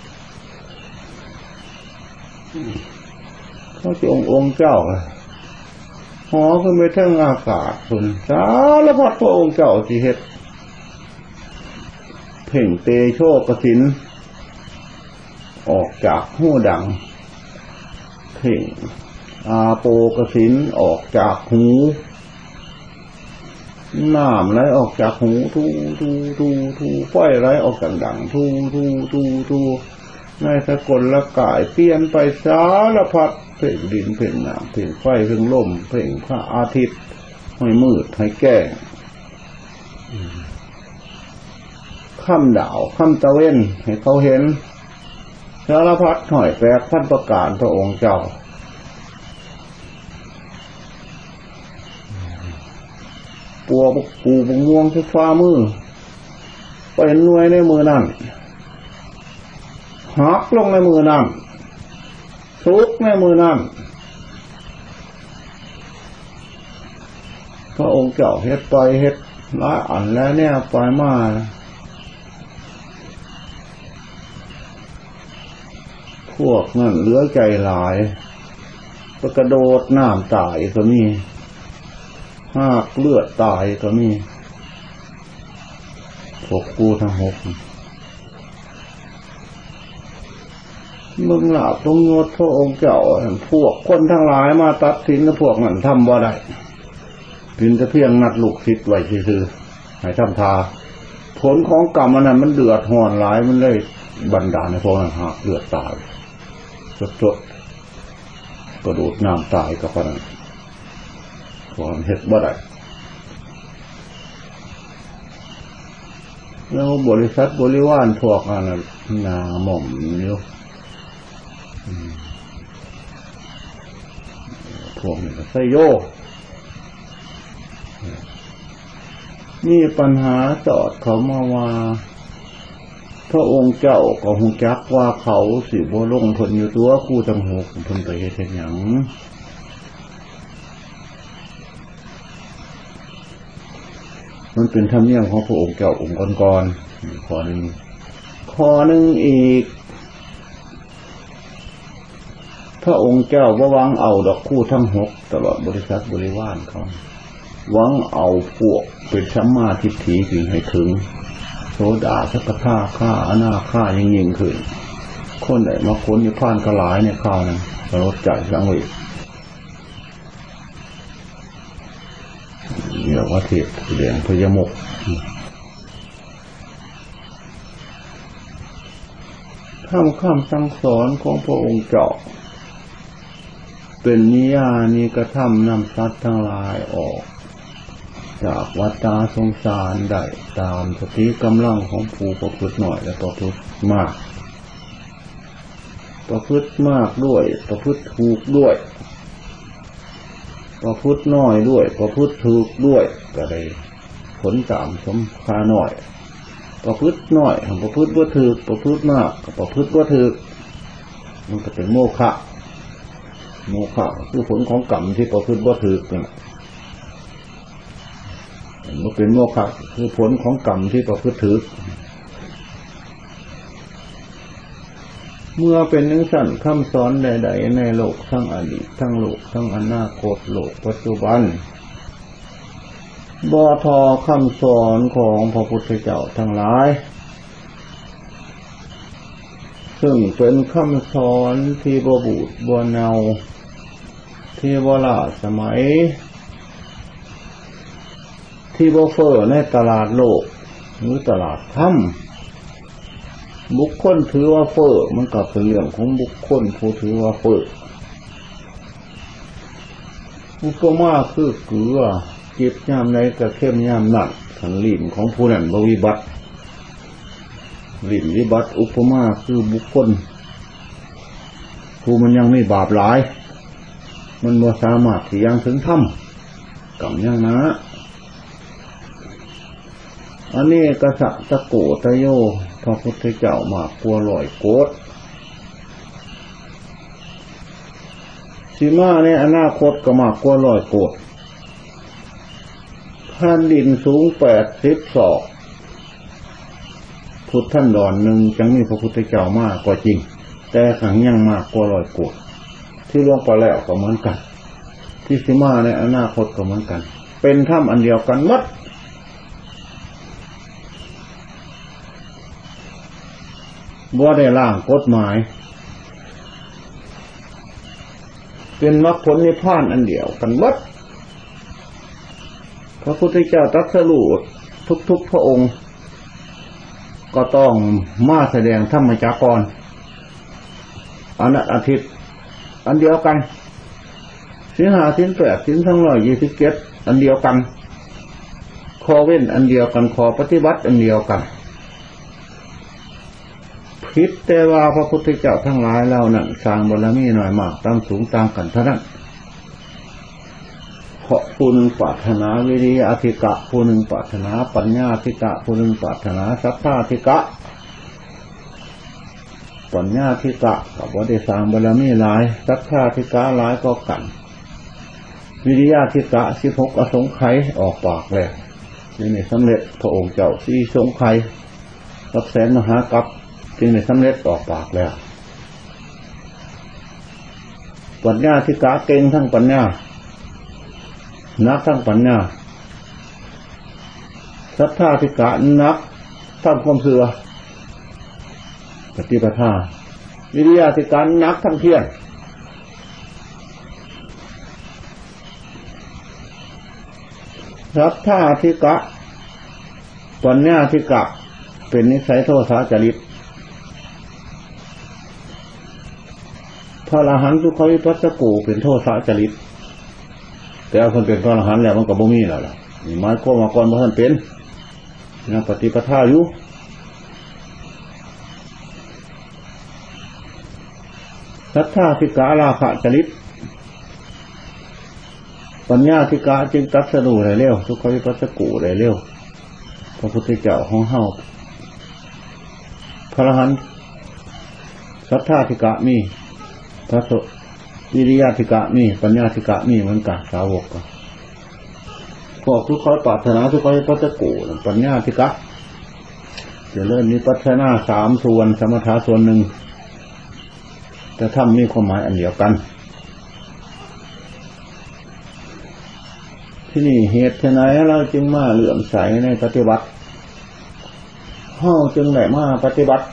เขาจะองค์องค์เจ้าหอขึ้นไปทั้งอากาศคุณสารพัดพระองค์เจ้าที่เฮ็ดเพ่งเตโชกสินออกจากหูดังเพ่งอาโปกสินออกจากหูน้ำไหลออกจากหูทูทูทูทูไฟไหลออกจากดังทูทูทูทูในสกลละกายเปลี่ยนไปสารพัดเพ่งดินเพ่งน้ำเพ่งไฟเพ่งลมเพ่งพระอาทิตย์ให้มืดให้แก้งค่ำดาวค่ำตะเว้นให้เขาเห็นสารพัดหน่อยแปลกพันประการพระองค์เจ้าปัวปูบงม่วงที่ฟ้ามือเป็นหน่วยในมือนั่นหักลงในมือนั่นทุกในมือนั่นพระองค์เจ้าเฮ็ดไปเฮ็ดละอันแล้วเนี่ยไปมาพวกนั่นเหลือใจหลายก็กระโดดน้ำตายก็มีหากเลือดตายก็มีพวกกูทั้งหกมึงหลับตรงโยดพระองค์เจ้าพวกคนทั้งหลายมาตัดสินกับพวกนั้นทำบ่ได้พินจะเพียงนัดลูกศิษย์ไว้ซื่อๆให้ทำทาผลของกรรมอันนั้นมันเดือดห่อนหลายมันเลยบันดาลในพวกนั้นหากเลือดตายสดๆกระโดดน้ำตายกับพนันความเฮ็ดบ่ได้แล้วบริษัทบริวารพวกนั้นนาหม่อมอยู่พวกนี้ก็ใส่โยมีปัญหาจอดเขามาว่าพระองค์เจ้าก็ฮู้จักว่าเขาสิบ่ลงเพิ่นอยู่ตัวคู่ทั้งหกเพิ่นไปเฮ็ดหยังมันเป็นธรรมเนียมของพระองค์เจ้าองค์ก่อนๆข้อหนึ่งข้อหนึ่งอีกพระองค์เจ้าว่าหวังเอาดอกคู่ทั้งหกตลอดบริษัทบริวารเขาหวังเอาพวกเป็นสัมมาทิฏฐิถึงให้ถึงโสดาสักกะฆ่าอนาฆ่ายิ่งยิ่งขึ้นคนไหนมาค้นนิพพานกระหลายในข้าวนั้นลดใจสังเวชเรียกว่าเทพแสดงพยมกข้ามข้ามสั่งสอนของพระองค์เจ้าเป็นนิยานิกระทำนำสัตว์ทั้งหลายออกจากวัฏฏะสงสารได้ตามสติกำลังของผู้ประพฤติหน่อยและประพฤติมากประพฤติมากด้วยประพฤติถูกด้วยประพฤติน้อยด้วยประพฤติถูกด้วยก็ได้ผลตามสมคาหน่อยประพฤติน้อยประพฤติว่าถูกประพฤติมากประพฤติว่าถูกมันก็เป็นโมฆะโมฆะคือผลของกรรมที่ประพฤติว่าถูกนั่นมันเป็นโมฆะคือผลของกรรมที่ประพฤติถูกเมื่อเป็นนักสั่นคำสอนใดๆในโลกทั้งอดีตทั้งโลกทั้งอนาคตโลกปัจจุบันบ่ทอคำสอนของพระพุทธเจ้าทั้งหลายซึ่งเป็นคำสอนที่บ่บูดบ่เน่าที่บ่ล้าสมัยที่บ่เฟ้อในตลาดโลกหรือตลาดธรรมบุคคลถือว่าเฟ้อมันก็เป็นเรื่องของบุคคลผู้ถือว่าเฟ้ออุปมาคือเกลือเก็บยามใดก็เข้มยามนั้นขันลิ้นของผู้นั้นบ่วิบัติลิ้นวิบัติอุปมาคือบุคคลผู้มันยังไม่บาปหลายมันบ่สามารถที่ยังถึงธรรมกำยังนะอันนี้กษัตริย์ตะโกตะโยพระพุทธเจ้ามากกว่าร้อยโกฏสิมาในอนาคตก็มากกว่าร้อยโกฏแผ่นดินสูงแปดสิบศอกพุทธันดรหนึ่งจังมีพระพุทธเจ้ามากกว่าจริงแต่ขังยังมากกว่าร้อยโกฏที่ล่วงไปแล้วก็เหมือนกันที่สิมาในอนาคตก็เหมือนกันเป็นธรรมอันเดียวกันหมดบ่ได้ร่างกฎหมายเป็นมรรคผลนิพพานอันเดียวกันหมดพระพุทธเจ้าตรัสรู้ทุกๆพระองค์ก็ต้องมาแสดงธรรมจักรอนัตอาทิตย์อันเดียวกันศีลห้าศีลแปดศีลทั้งร้อยยี่สิบเจ็ดอันเดียวกันข้อเว้นอันเดียวกันข้อปฏิบัติอันเดียวกันผิดแต่ว่าพระพุทธเจ้าทั้งหลายเหล่านั้นสร้างบารมีหน่อยมากตามสูงตามกันเท่านั้นเพราะผู้หนึ่งปรารถนาวิริยะธิกะผู้หนึ่งปรารถนาปัญญาธิกะผู้หนึ่งปรารถนาศรัทธาธิกะปัญญาธิกะกับว่าได้สร้างบารมีหลายศรัทธาธิกะหลายก็กันวิริยะธิกะสิบหกอสงไขยออกปากแล้วจึงได้สำเร็จพระองค์เจ้าสี่สงไขยรับแสนมหากัปจึงได้สำเร็จออกปากแล้วปัญญาธิกะเก่งทั้งปัญญานักทั้งปัญญาศรัทธาธิกะนักทั้งความเชื่อปฏิปทาวิริยะธิกะนักทั้งเพียรศรัทธาธิกะปัญญาธิกะเป็นนิสัยโทสะจริตพระอรหันต์ทุกขวิปัสสกูเป็นโทสะจริตแต่เอาคนเป็นพระอรหันต์แล้วมันก็บ่มีแล้วล่ะนี่หมายความว่าก่อนบ่ทันเป็นนะปฏิปทาอยู่ศรัทธาธิกะราคะจริตปัญญาธิกะจึงตรัสรู้ได้เร็วทุกขวิปัสสกูได้เร็วพระพุทธเจ้าของเฮาพระอรหันต์ศรัทธาธิกะมีพระโสวิริยะธิกะมีปัญญาธิกะมีเหมือนกันสาวกก็พวกทุกเขาปรารถนาทุกเขาปัจจกูปัญญาธิกะจะเริ่มมีปัจจนาสามส่วนสมถะส่วนหนึ่งแต่ถ้ามีความหมายอันเดียวกันที่นี่เหตุไหนเราจึงมาเหลื่อมใสในปฏิบัติเฮาจึงได้มาปฏิบัติ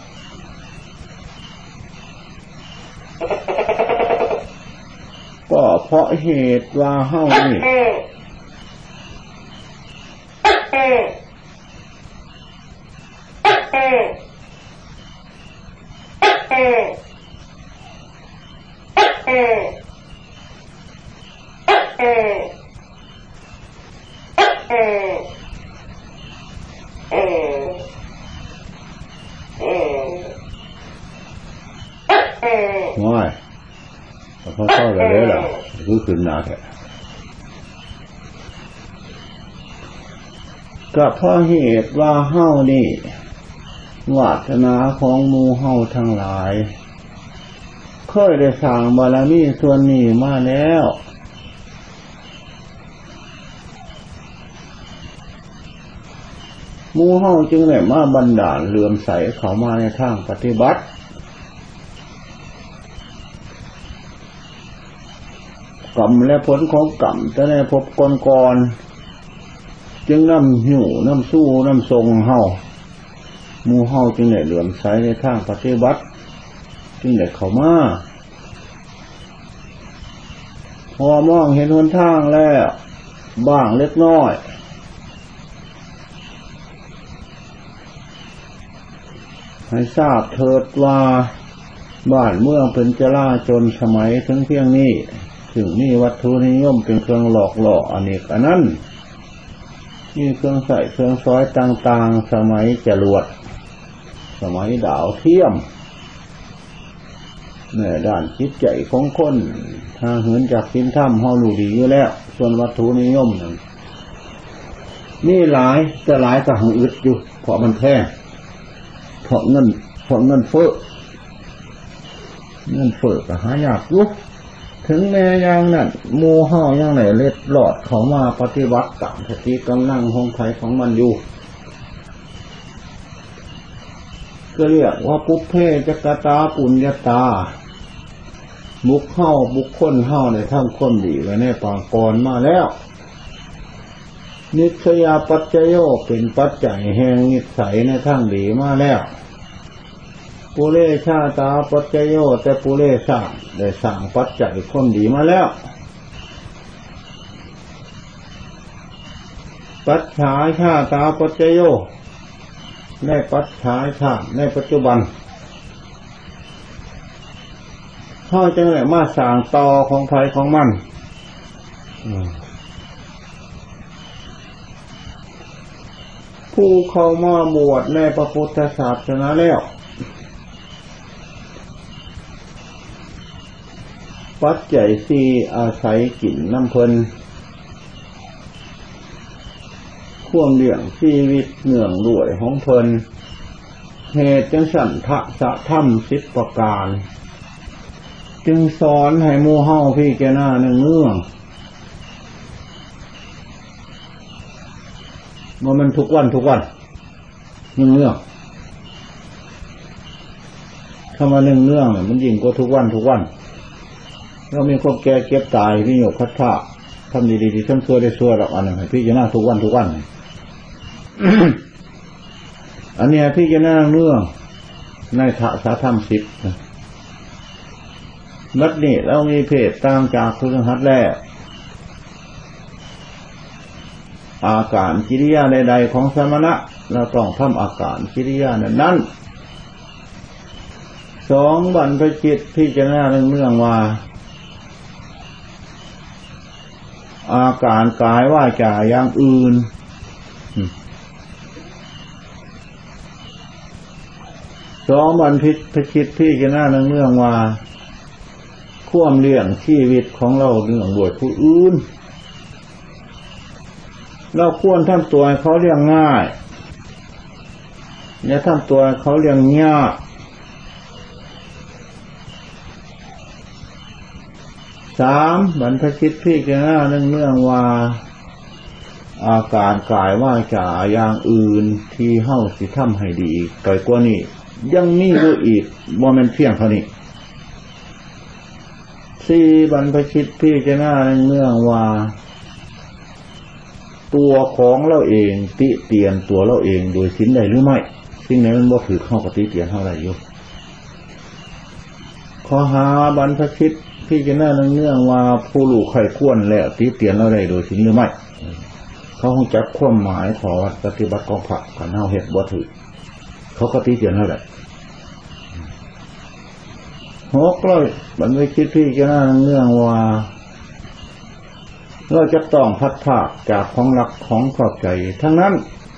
ก็เพราะเหตุว่าเฮานี่ง่ายพอเข้าแล้วเลยล่ะรู้ขึ้นหนาแท้ก็เพราะเหตุว่าเฮานี่วาสนาของหมู่เฮาทั้งหลายเคยได้สร้างบารมีส่วนนี้มาแล้วหมู่เฮาจึงได้มาบันดาลเลื่อมใสเข้ามาในทางปฏิบัติกรรมและผลของกรรมแต่ในภพก่อนๆจึงนำหิ้วน้ำสู้น้ำทรงเฮาหมู่เฮาจึงได้เลื่อมใสในทางปฏิบัติจึงได้เข้ามาพอมองเห็นหนทางแล้วบ้างเล็กน้อยให้ทราบเถิดว่าบ้านเมืองเป็นจลาจลสมัยถึงเพียงนี้ถึงนี่วัตถุนิยมเป็นเครื่องหลอกหล่ออันนี้อันนั้นมีเครื่องใส่เครื่องซ้อยต่างๆสมัยจรวดสมัยดาวเทียมในด้านจิตใจของคนถ้าเหินจากศีลธรรมเฮารู้ดีอยู่แล้วส่วนวัตถุนิยมนั่นนี่หลายแต่หลายก็หังอึดอยู่เพราะมันแพงเพราะเงินเพราะเงินเฟ้อเงินเฟ้อก็หายากอยู่ถึงแม้อย่างนั้นหมู่เฮาอย่างไหนเล็ดหลอดเขามาปฏิบัติตามสติกำลังของไผของมันอยู่ก็เรียกว่าปุพเพจักตาปุญญาตาบุคเข้าบุคคลเฮาในทำความดีไว้ในปางก่อนมาแล้วนิสยาปัจจโยเป็นปัจจัยแห่งนิสัยในทางดีมาแล้วปุเรชาตาปัจจโยแต่ปุเรสร้างได้สร้างปัจจัยความดีมาแล้วปัจฉาชาตาปัจจโยในปัจฉาชาในปัจจุบันเขาจะไหนมาสร้างต่อของไผของมันผู้เข้ามาบวชในพระพุทธศาสนาแล้วปัจจัยสี่อาศัยกินน้ำเพลินข่วงเลี้ยงชีวิตเนื่องด้วยของเพลินเหตุจังสันทะสะธรรมสิบประการจึงสอนให้หมู่เฮาพี่แกหน้าเนื่องว่ามันทุกวันทุกวันเนื่องเนื่องถ้ามาเนื่องเนื่องเนี่ยมันยิ่งกว่าทุกวันทุกวันเรามีความแก่เก็บตายพี่โยกคัดท่าทำดีๆทำชั่วได้ชั่วหรอกอันนั้นพี่จะน่าทุกวันทุกวัน อันนี้พี่จะน่าเนื่องในทะสะธรรมสิบนัดนี่เรามีเพศต่างจากพฤหัสแรกอาการกิริยาใดๆของสมณะเราต้องทำอาการกิริยานั้นนั้นสองบรรพชิตพี่จะน่าเนื่องว่าอาการกายว่าจาอย่างอื่นสองบรรพชิตพี่จะน่าเนื่องว่าข่วมเลี้ยงชีวิตของเราเนื่องด้วยผู้อื่นเราควรทำตัวให้เขาเลี้ยงง่ายอย่าทำตัวให้เขาเลี้ยงยากสามบรรพชิตพี่จะน่าเนื่องว่าอาการกายว่าจาอย่างอื่นที่เฮาสิทำให้ดีไกลกว่านี้ยังมีอยู่อีกบ่แม่นเพียงเท่านี้สี่บรรพชิตพี่จะน่าเนื่องว่าตัวของเราเองติเตียนตัวเราเองโดยสิ้นใดหรือไม่สิ่งไหนมันบ่ถือเข้ากับติเตียนเท่าไรอยู่ข้อหาบรรพชิตพี่จะน่าเนื่องว่าผู้ลูกไข้ควรแล้วติเตียนเราได้โดยสิ้นหรือไม่เขาคงจับความหมายขอปฏิบัติกองพระกันเฮาเฮ็ดบ่ถือเขาก็ติเตียนเท่าไรหกร้อยบรรพชิตพี่จะน่าเนื่องว่าเราจะต้องพัดภาคจากของรักของครอบใจทั้งนั้น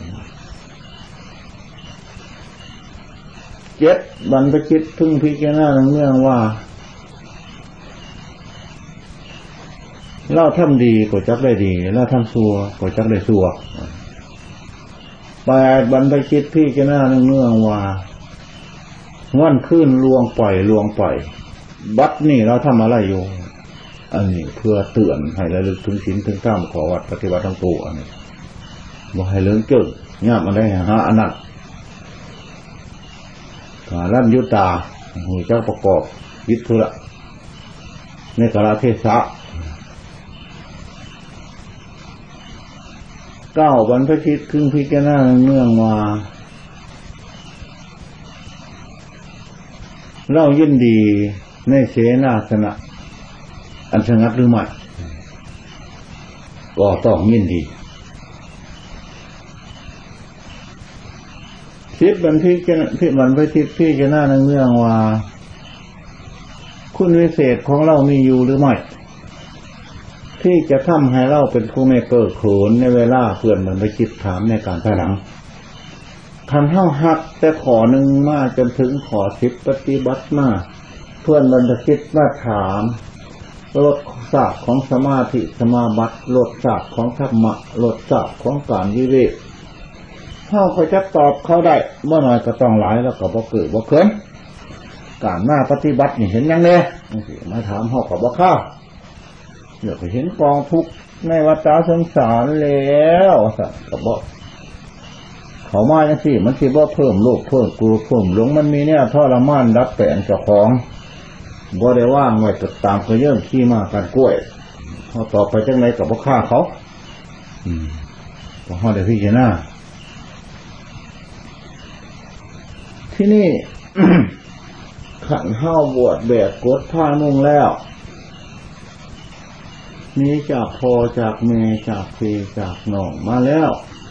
เจ็ดบรรพชิตพึ่งพิจารณาเรื่องว่าเราทำดีก็จักได้ดีเราทำชั่วก็จักได้ชั่วแปดบรรพชิตพิจารณาเรื่องว่าวันขึ้นลวงปล่อยลวงปล่อยบัดนี่เราทำอะไรอยู่อันนี้เพื่อเตือนให้ระลึกถึงศีลถึงธรรมขอวัดปฏิบัติทั้งปวงอันนี้บ่ให้เลื่อนเกินง่ายมันได้หาอันนั้นการลั่นยุตาหูเจ้าประกอบยึดธุระในกาลเทศะเก้าบรรพชิตครึ่งพิจารณาเนื่องว่าเล่ายินดีในเสนาสนะอันสงัดหรือไม่ก็ต้องยินดีจิตบันทิจะที่มันไปทิพย์ที่จะน่าเนื่องว่าคุณวิเศษของเรามีอยู่หรือไม่ที่จะทำให้เราเป็นผู้ไม่เกิดโขนในเวลาเพื่อนมันไปคิดถามในการภายหลังคันเท่าหักแต่ขอหนึ่งมาจนถึงขอทิพย์ปฏิบัติมาเพื่อนมันจะคิดมาถามลดศาสตร์ของสมาธิสมาบัติลดศาสตร์ของธรรมะลดศาสตร์ของการวิเวกเขาก็จะตอบเขาได้เมื่อหน่อยก็ต้องหลายแล้วก็บ่เกิดบ่เขินการมาปฏิบัตินี่เห็นยังไงมาถามเขาก็บ่เข้าเดี๋ยวไปเห็นกองทุกข์ในวัฏสงสารแล้วสัตว์ก็บ่เขามาจังซี่มันสิบ่เพิ่มโลภเพิ่มกลัวเพิ่มหลงมันมีเนี่ยทรมานดับแปลงเจ้าของบ่ได้ว่างไว้ตามก็เยิ่มขี้มาการกล้วยเขาต่อไปจังไหนก็บ่ฆ่าเขาอืมบ่ฮอดได้พิจารณาที่นี่ ขันห้าบวชแบกกดท่านุ่งแล้วนี้จากพอจากเมจากเพจากหนองมาแล้ว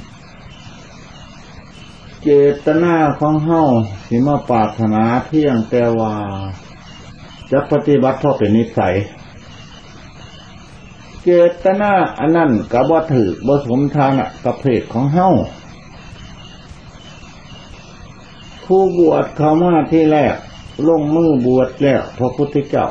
เจตนาของเฮาสิมาปรารถนาเพียงแต่ว่าจะปฏิบัติเท่าเป็นนิสัยเจตนาอันนั้นกับว่าถือบ่สมทานกับเพศของเฮาผู้บวชเข้ามาที่แรกลงมือบวชแล้วพระพุทธเจ้า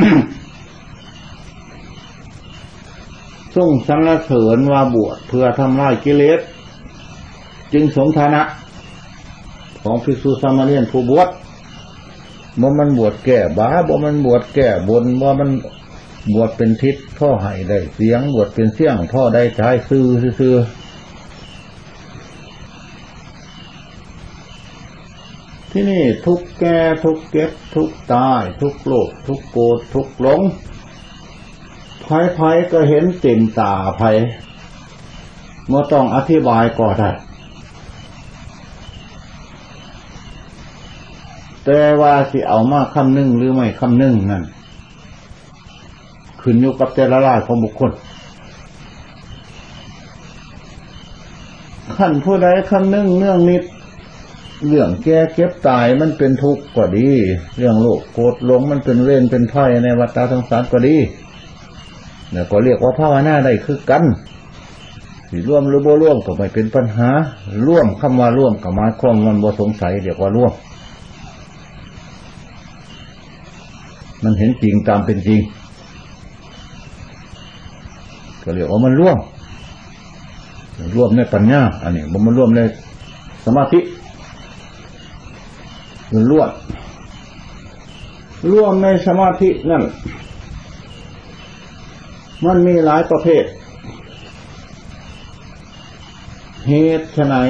ทรงสรรเสริญว่าบวชเพื่อทำลายกิเลสจึงสมฐานะของภิกษุสามเณรผู้บวชบ่มันบวชแก่บาบ่มันบวชแก่บนว่ามันบวชเป็นทิศท่อให้ได้เสียงบวชเป็นเสียงท่อได้ใช้ซื่อซื่อที่นี่ทุกแก่ทุกเก็บทุกตายทุกโลภทุกโกรธทุกหลงภัยภัยก็เห็นเต็มตาภัยเมื่อต้องอธิบายก็ได้แต่ว่าสิเอามาคำนึงหรือไม่คำนึงนั่นขึ้นอยู่กับแต่ละรายของบุคคลขั้นผู้ใดคำนึงเนื่องนิดเรื่องแก่เก็บตายมันเป็นทุกข์ก็ดีเรื่องโลภโกรธหลงมันเป็นเวรเป็นภัยในวัฏสงสารก็ดีเนี่ยก็เรียกว่าภาวนาได้คือกันสิร่วมหรือบ่ร่วมก็ไม่เป็นปัญหาร่วมคำว่าร่วมกับหมายความมันบ่สงสัยเรียกว่าร่วมมันเห็นจริงตามเป็นจริงก็เรียกว่ามันร่วมร่วมในปัญญาอันนี้มันร่วมในสมาธิมันร่วมร่วมในสมาธินั่นมันมีหลายประเภทเหตุไฉน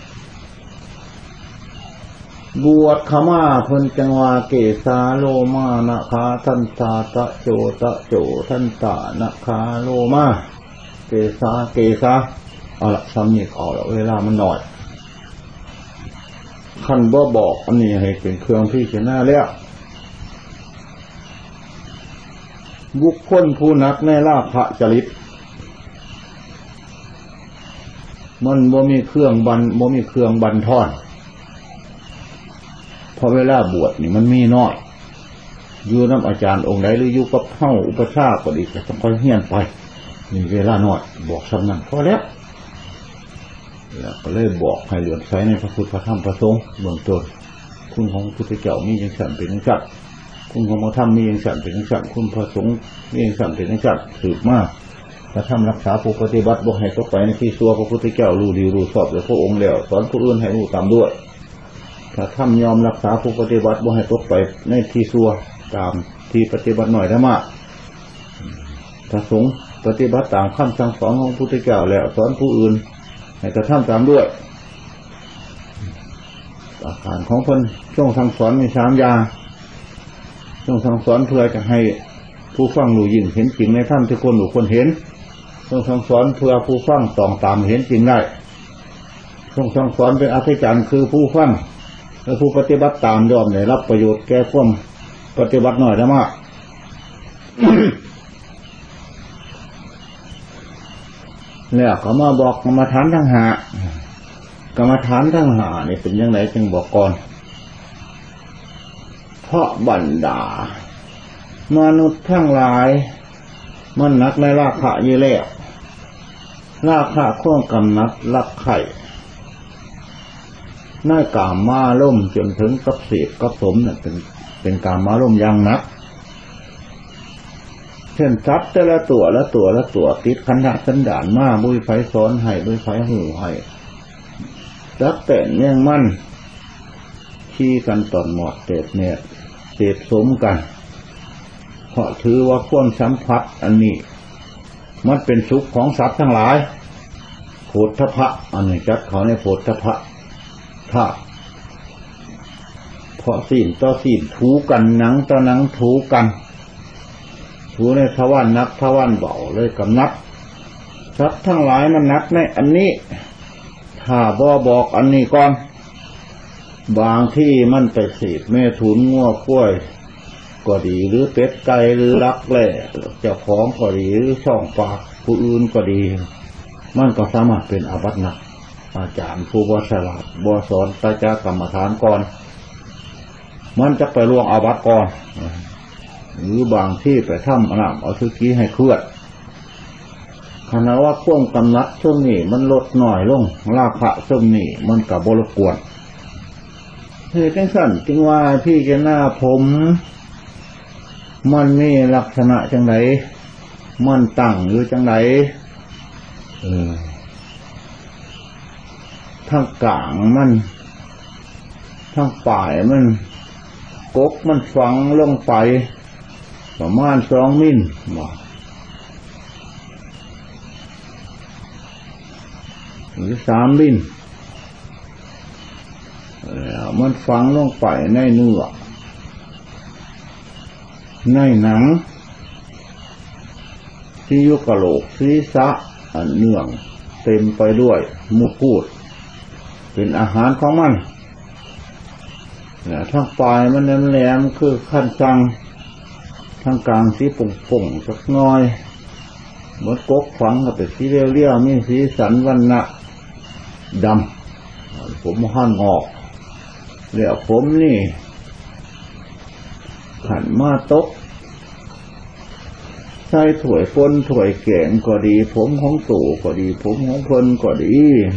บวชขมาเพิ่นจังว่าเกสาโลมานะคาทันตาตะโจตะโจทันตานะคาโลมาเกสาเกสาเอาละซ้ำนี่เอาละเวลามันหน่อยคันบ่บอกอันนี้ให้เป็นเครื่องพิจารณาแล้วบุคคลผู้นักในลาภจริตมันบ่มีเครื่องบันบ่มีเครื่องบันทอนพอเวลาบวชนี่มันมีน้อยอยู่น้ำอาจารย์องค์ใดหรืออยู่กับเฮาอุปชาก็ดีก็ต้องค่อยเฮียนไปนี่เวลาน้อยบอกสำนักพอแล้วแล้วก็เลยบอกให้เหลื่อมใสในพระพุทธพระธรรมพระสงฆ์เบื้องต้นคุณของพระพุทธเจ้ามีอย่างสั่นเป็นอย่างสั่นคุณของพระธรรมมีอย่างสั่นเป็นอย่างสั่นคุณพระสงฆ์มีอย่างสั่นเป็นอย่างสั่นสืบมากพระธรรมรักษาผู้ปฏิบัติบอกให้ตกไปในที่ซัวพระพุทธเจ้ารู้ดีรู้ชอบแล้วพระองค์แล้วสอนผู้อื่นให้รู้ตามด้วยถ้าทำยอมรักษาผู้ปฏิบัติบ่ให้ตกไปในที่ซัวตามที่ปฏิบัติหน่อยได้มากถ้าสงฆ์ปฏิบัติตามคำสั่งสอนของพระพุทธเจ้าแล้วสอนผู้อื่นให้กระทำตามด้วยอาการของคนช่วงสั่งสอนมีสามอย่างช่วงสั่งสอนเพื่อจะให้ผู้ฟังรู้ยิ่งเห็นจริงในธรรมที่คนหรือคนเห็นช่วงสั่งสอนเพื่อผู้ฟังต้องตามเห็นจริงได้ช่วงสั่งสอนเป็นอธิการคือผู้ฟังและผู้ปฏิบัติตามยอมได้รับประโยชน์แก่ความปฏิบัติหน่อยได้มาก แล้วเขามาบอกมาทานทั้งหากรรมฐานทั้งหานี่เป็นยังไงจึงบอกก่อนเพราะบรรดามนุษย์ทั้งหลายมันนักในราคะอยู่แล้วราคะข้องกำนัดรักไข่น่ากามมาล่มจนถึงกับเสพกับสมเนี่ยเป็นเป็นกามมาล่มยังนักเช่นทรัพย์แต่ละตัวละตัวละตัวติดขันธ์สันดานมาบุยไฟซ้อนให้บุยไฟหูให้จักแต่งยังมั่นขี้กันตอนหมดเตะเนี่ยเสพสมกันเพราะถือว่าความสัมผัสอันนี้มันเป็นสุขของสัตว์ทั้งหลายโผฏฐัพพะอันนี้จัดเขาในโผฏฐัพพะถ้าเพราะศีลต่อศีลถูกันหนังต่อหนังถูกันถูในทวารนักทวารเบาเลยกำนับสัตว์ทั้งหลายมันนักในอันนี้ถ้าบ่บอกอันนี้ก่อนบางที่มันไปเสพแม่ถุนงัวกล้วยก็ดีหรือเป็ดไก่หรือรักแหล่เจ้าของก็ดีหรือช่องปากผู้อื่นก็ดีมันก็สามารถเป็นอาบัติหนักอาจารย์ผู้บ่ฉลาดบ่สอนตาจากกรรมฐานก่อนมันจะไปล่วงอาบัติก่อนหรือบางที่ไปทำอนาเอาทุกี้ให้เคลื่อนขณะว่าข่วงกำนัดช่วงนี้มันลดหน่อยลงราคะช่วงนี้มันกับบรบกวนเหตุจังสั่นจึงว่าพี่แกหน้าผมมันมีลักษณะจังไหนมันตั้งหรือจังไหนเออทั้งกลางมันทั้งปลายมันกกมันฝังลงไปประมาณสองมิลหรือสามมิลมันฝังลงไปในเนื้อในหนังที่ยุกะโหลกศีรษะอันเนื่องเต็มไปด้วยมุกูดเป็นอาหารของมันเนี่ยทั้งปลายมันแหลมๆคือขั้นจังทั้งกลางสีป่งๆสักน้อยเหมือนกกฝังกับเป็นสีเรียวๆมีสีสันวันณะดำผมห้างออกเรียกผมนี่ขันมาตกใส่ถ้วยก้นถ้วยแกงก็ดีผมของตู่ก็ดีผมของเพลินก็ดี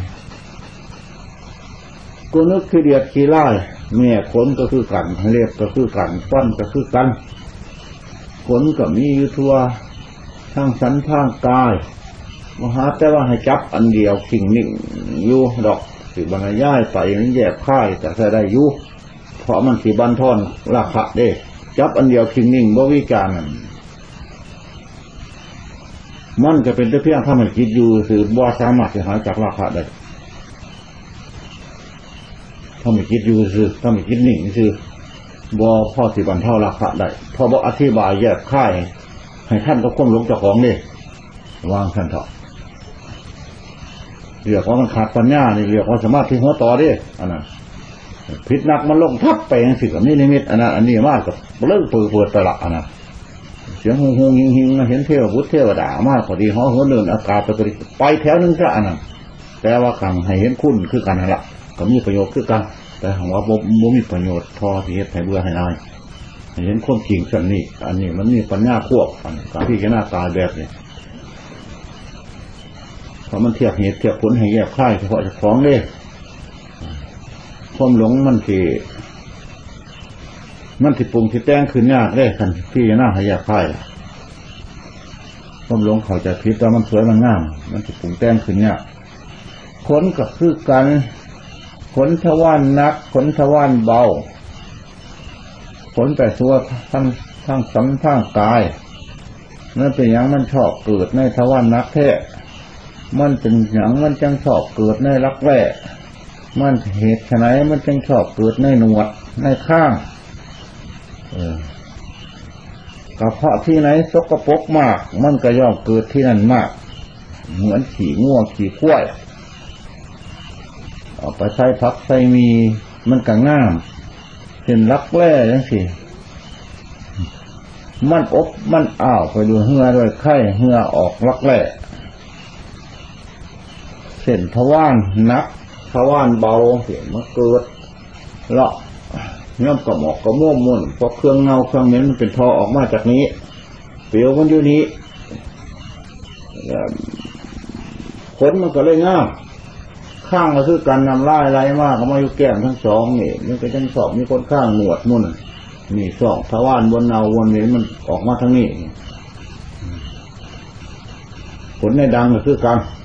กูนึกคือเดียดขี้ไล่แม่ขนก็คือกันเล็บก็คือกันฟันก็คือกันขนก็มีอยู่ทั่วทั้งสันทั้งกายมหาแต่ว่าให้จับอันเดียวขิงนิ่งอยู่ดอกสิบรรยายไปนั้นแยบค่ายแต่ใส่ได้อยู่เพราะมันสีบันทอนราคะเด้จับอันเดียวขิงนิ่งบ่วิจารณ์มันจะเป็นแต่เพียงถ้ามันคิดอยู่สืบว่าสามารถจะหายจากราคะได้ถ้าไม่คิดอยู่สืบถ้าไม่คิดนิ่งสืบบ่พ่อสิบันเท่าราคะได้พอบ่อธิบายแยบค่ายให้ท่านก็ควบลงเจ้าของนี่วางท่านเถอะเรียกว่ามันขาดปัญญานี่เรียกว่าสามารถที่หัวต่อได้อันนั้นพิษนักมันลงทับไปอย่างสิ่งแบบนี้นิมิตอันนั้นอันนี้มากกับเลิกเปิดเปิดไปละอันนั้นเสียงหงหงหิงหิงเห็นเทวบุตรเทวดามากพอดีห่อหัวเดินอากาศไปไปแถวนึงซะอันนั้นแต่ว่าขังให้เห็นคุณคือกันนั่นแหละก็มีประโยชน์คือกันแต่ของว่าบ่บ่มีประโยชน์พอที่จะให้เบื่อให้นายเห็นความจริงสันนี่อันนี้มันมีปัญญาควบการที่จะหน้าตาแบบนี้เพราะมันเทียบเหตุเทียบผลให้แยกค่ายเฉพาะจากของเลยความหลงมันที่มันที่ปรุงที่แต่งขึ้นยากเลยคันที่จะหน้าให้แยกค่ายความหลงเขาจะพิจารณามันสวยมันงามมันที่ปรุงแต่งขึ้นยากขนก็คือกันขนทวารนักขนทวารเบาขนแต่ตัวทั้งทั้งสัมทั้งกายนั่นเป็นอย่างมันชอบเกิดในทวารนักแท้มันเป็นอย่างมันจังชอบเกิดในรักแร้มันเหตุไฉนมันจังชอบเกิดในหนวดในข้างเออกระเพาะที่ไหนสกปรกมากมันก็ย่อมเกิดที่นั่นมากเหมือนขี้ง่วงขี้ข้วยเอาไปใส่พักใส่มีมันก็ง่ามเป็นรักแร้จังสิมันอบมันอ้าวไปดูเหือด้วยไข้เหือออกรักแร้เส้นทวารนักทวารเบาเสียงมันเกิดเลาะย่อมกระหมอกกระม่วมมุ่นเพราะเครื่องเงาเครื่องเหม็นมันเป็นทอออกมาจากนี้เปลวมันอยู่นี้ขนมันก็เลยง่ามข้างก็คือการนำลายไรมากก็มาอยู่แก้มทั้งสองนี่มันก็ยังสอบมีคนข้างหนวดมุ่นนี่สองทวารบนเนาวนเหม็นมันออกมาทั้งนี้ขนในดังก็คือกัน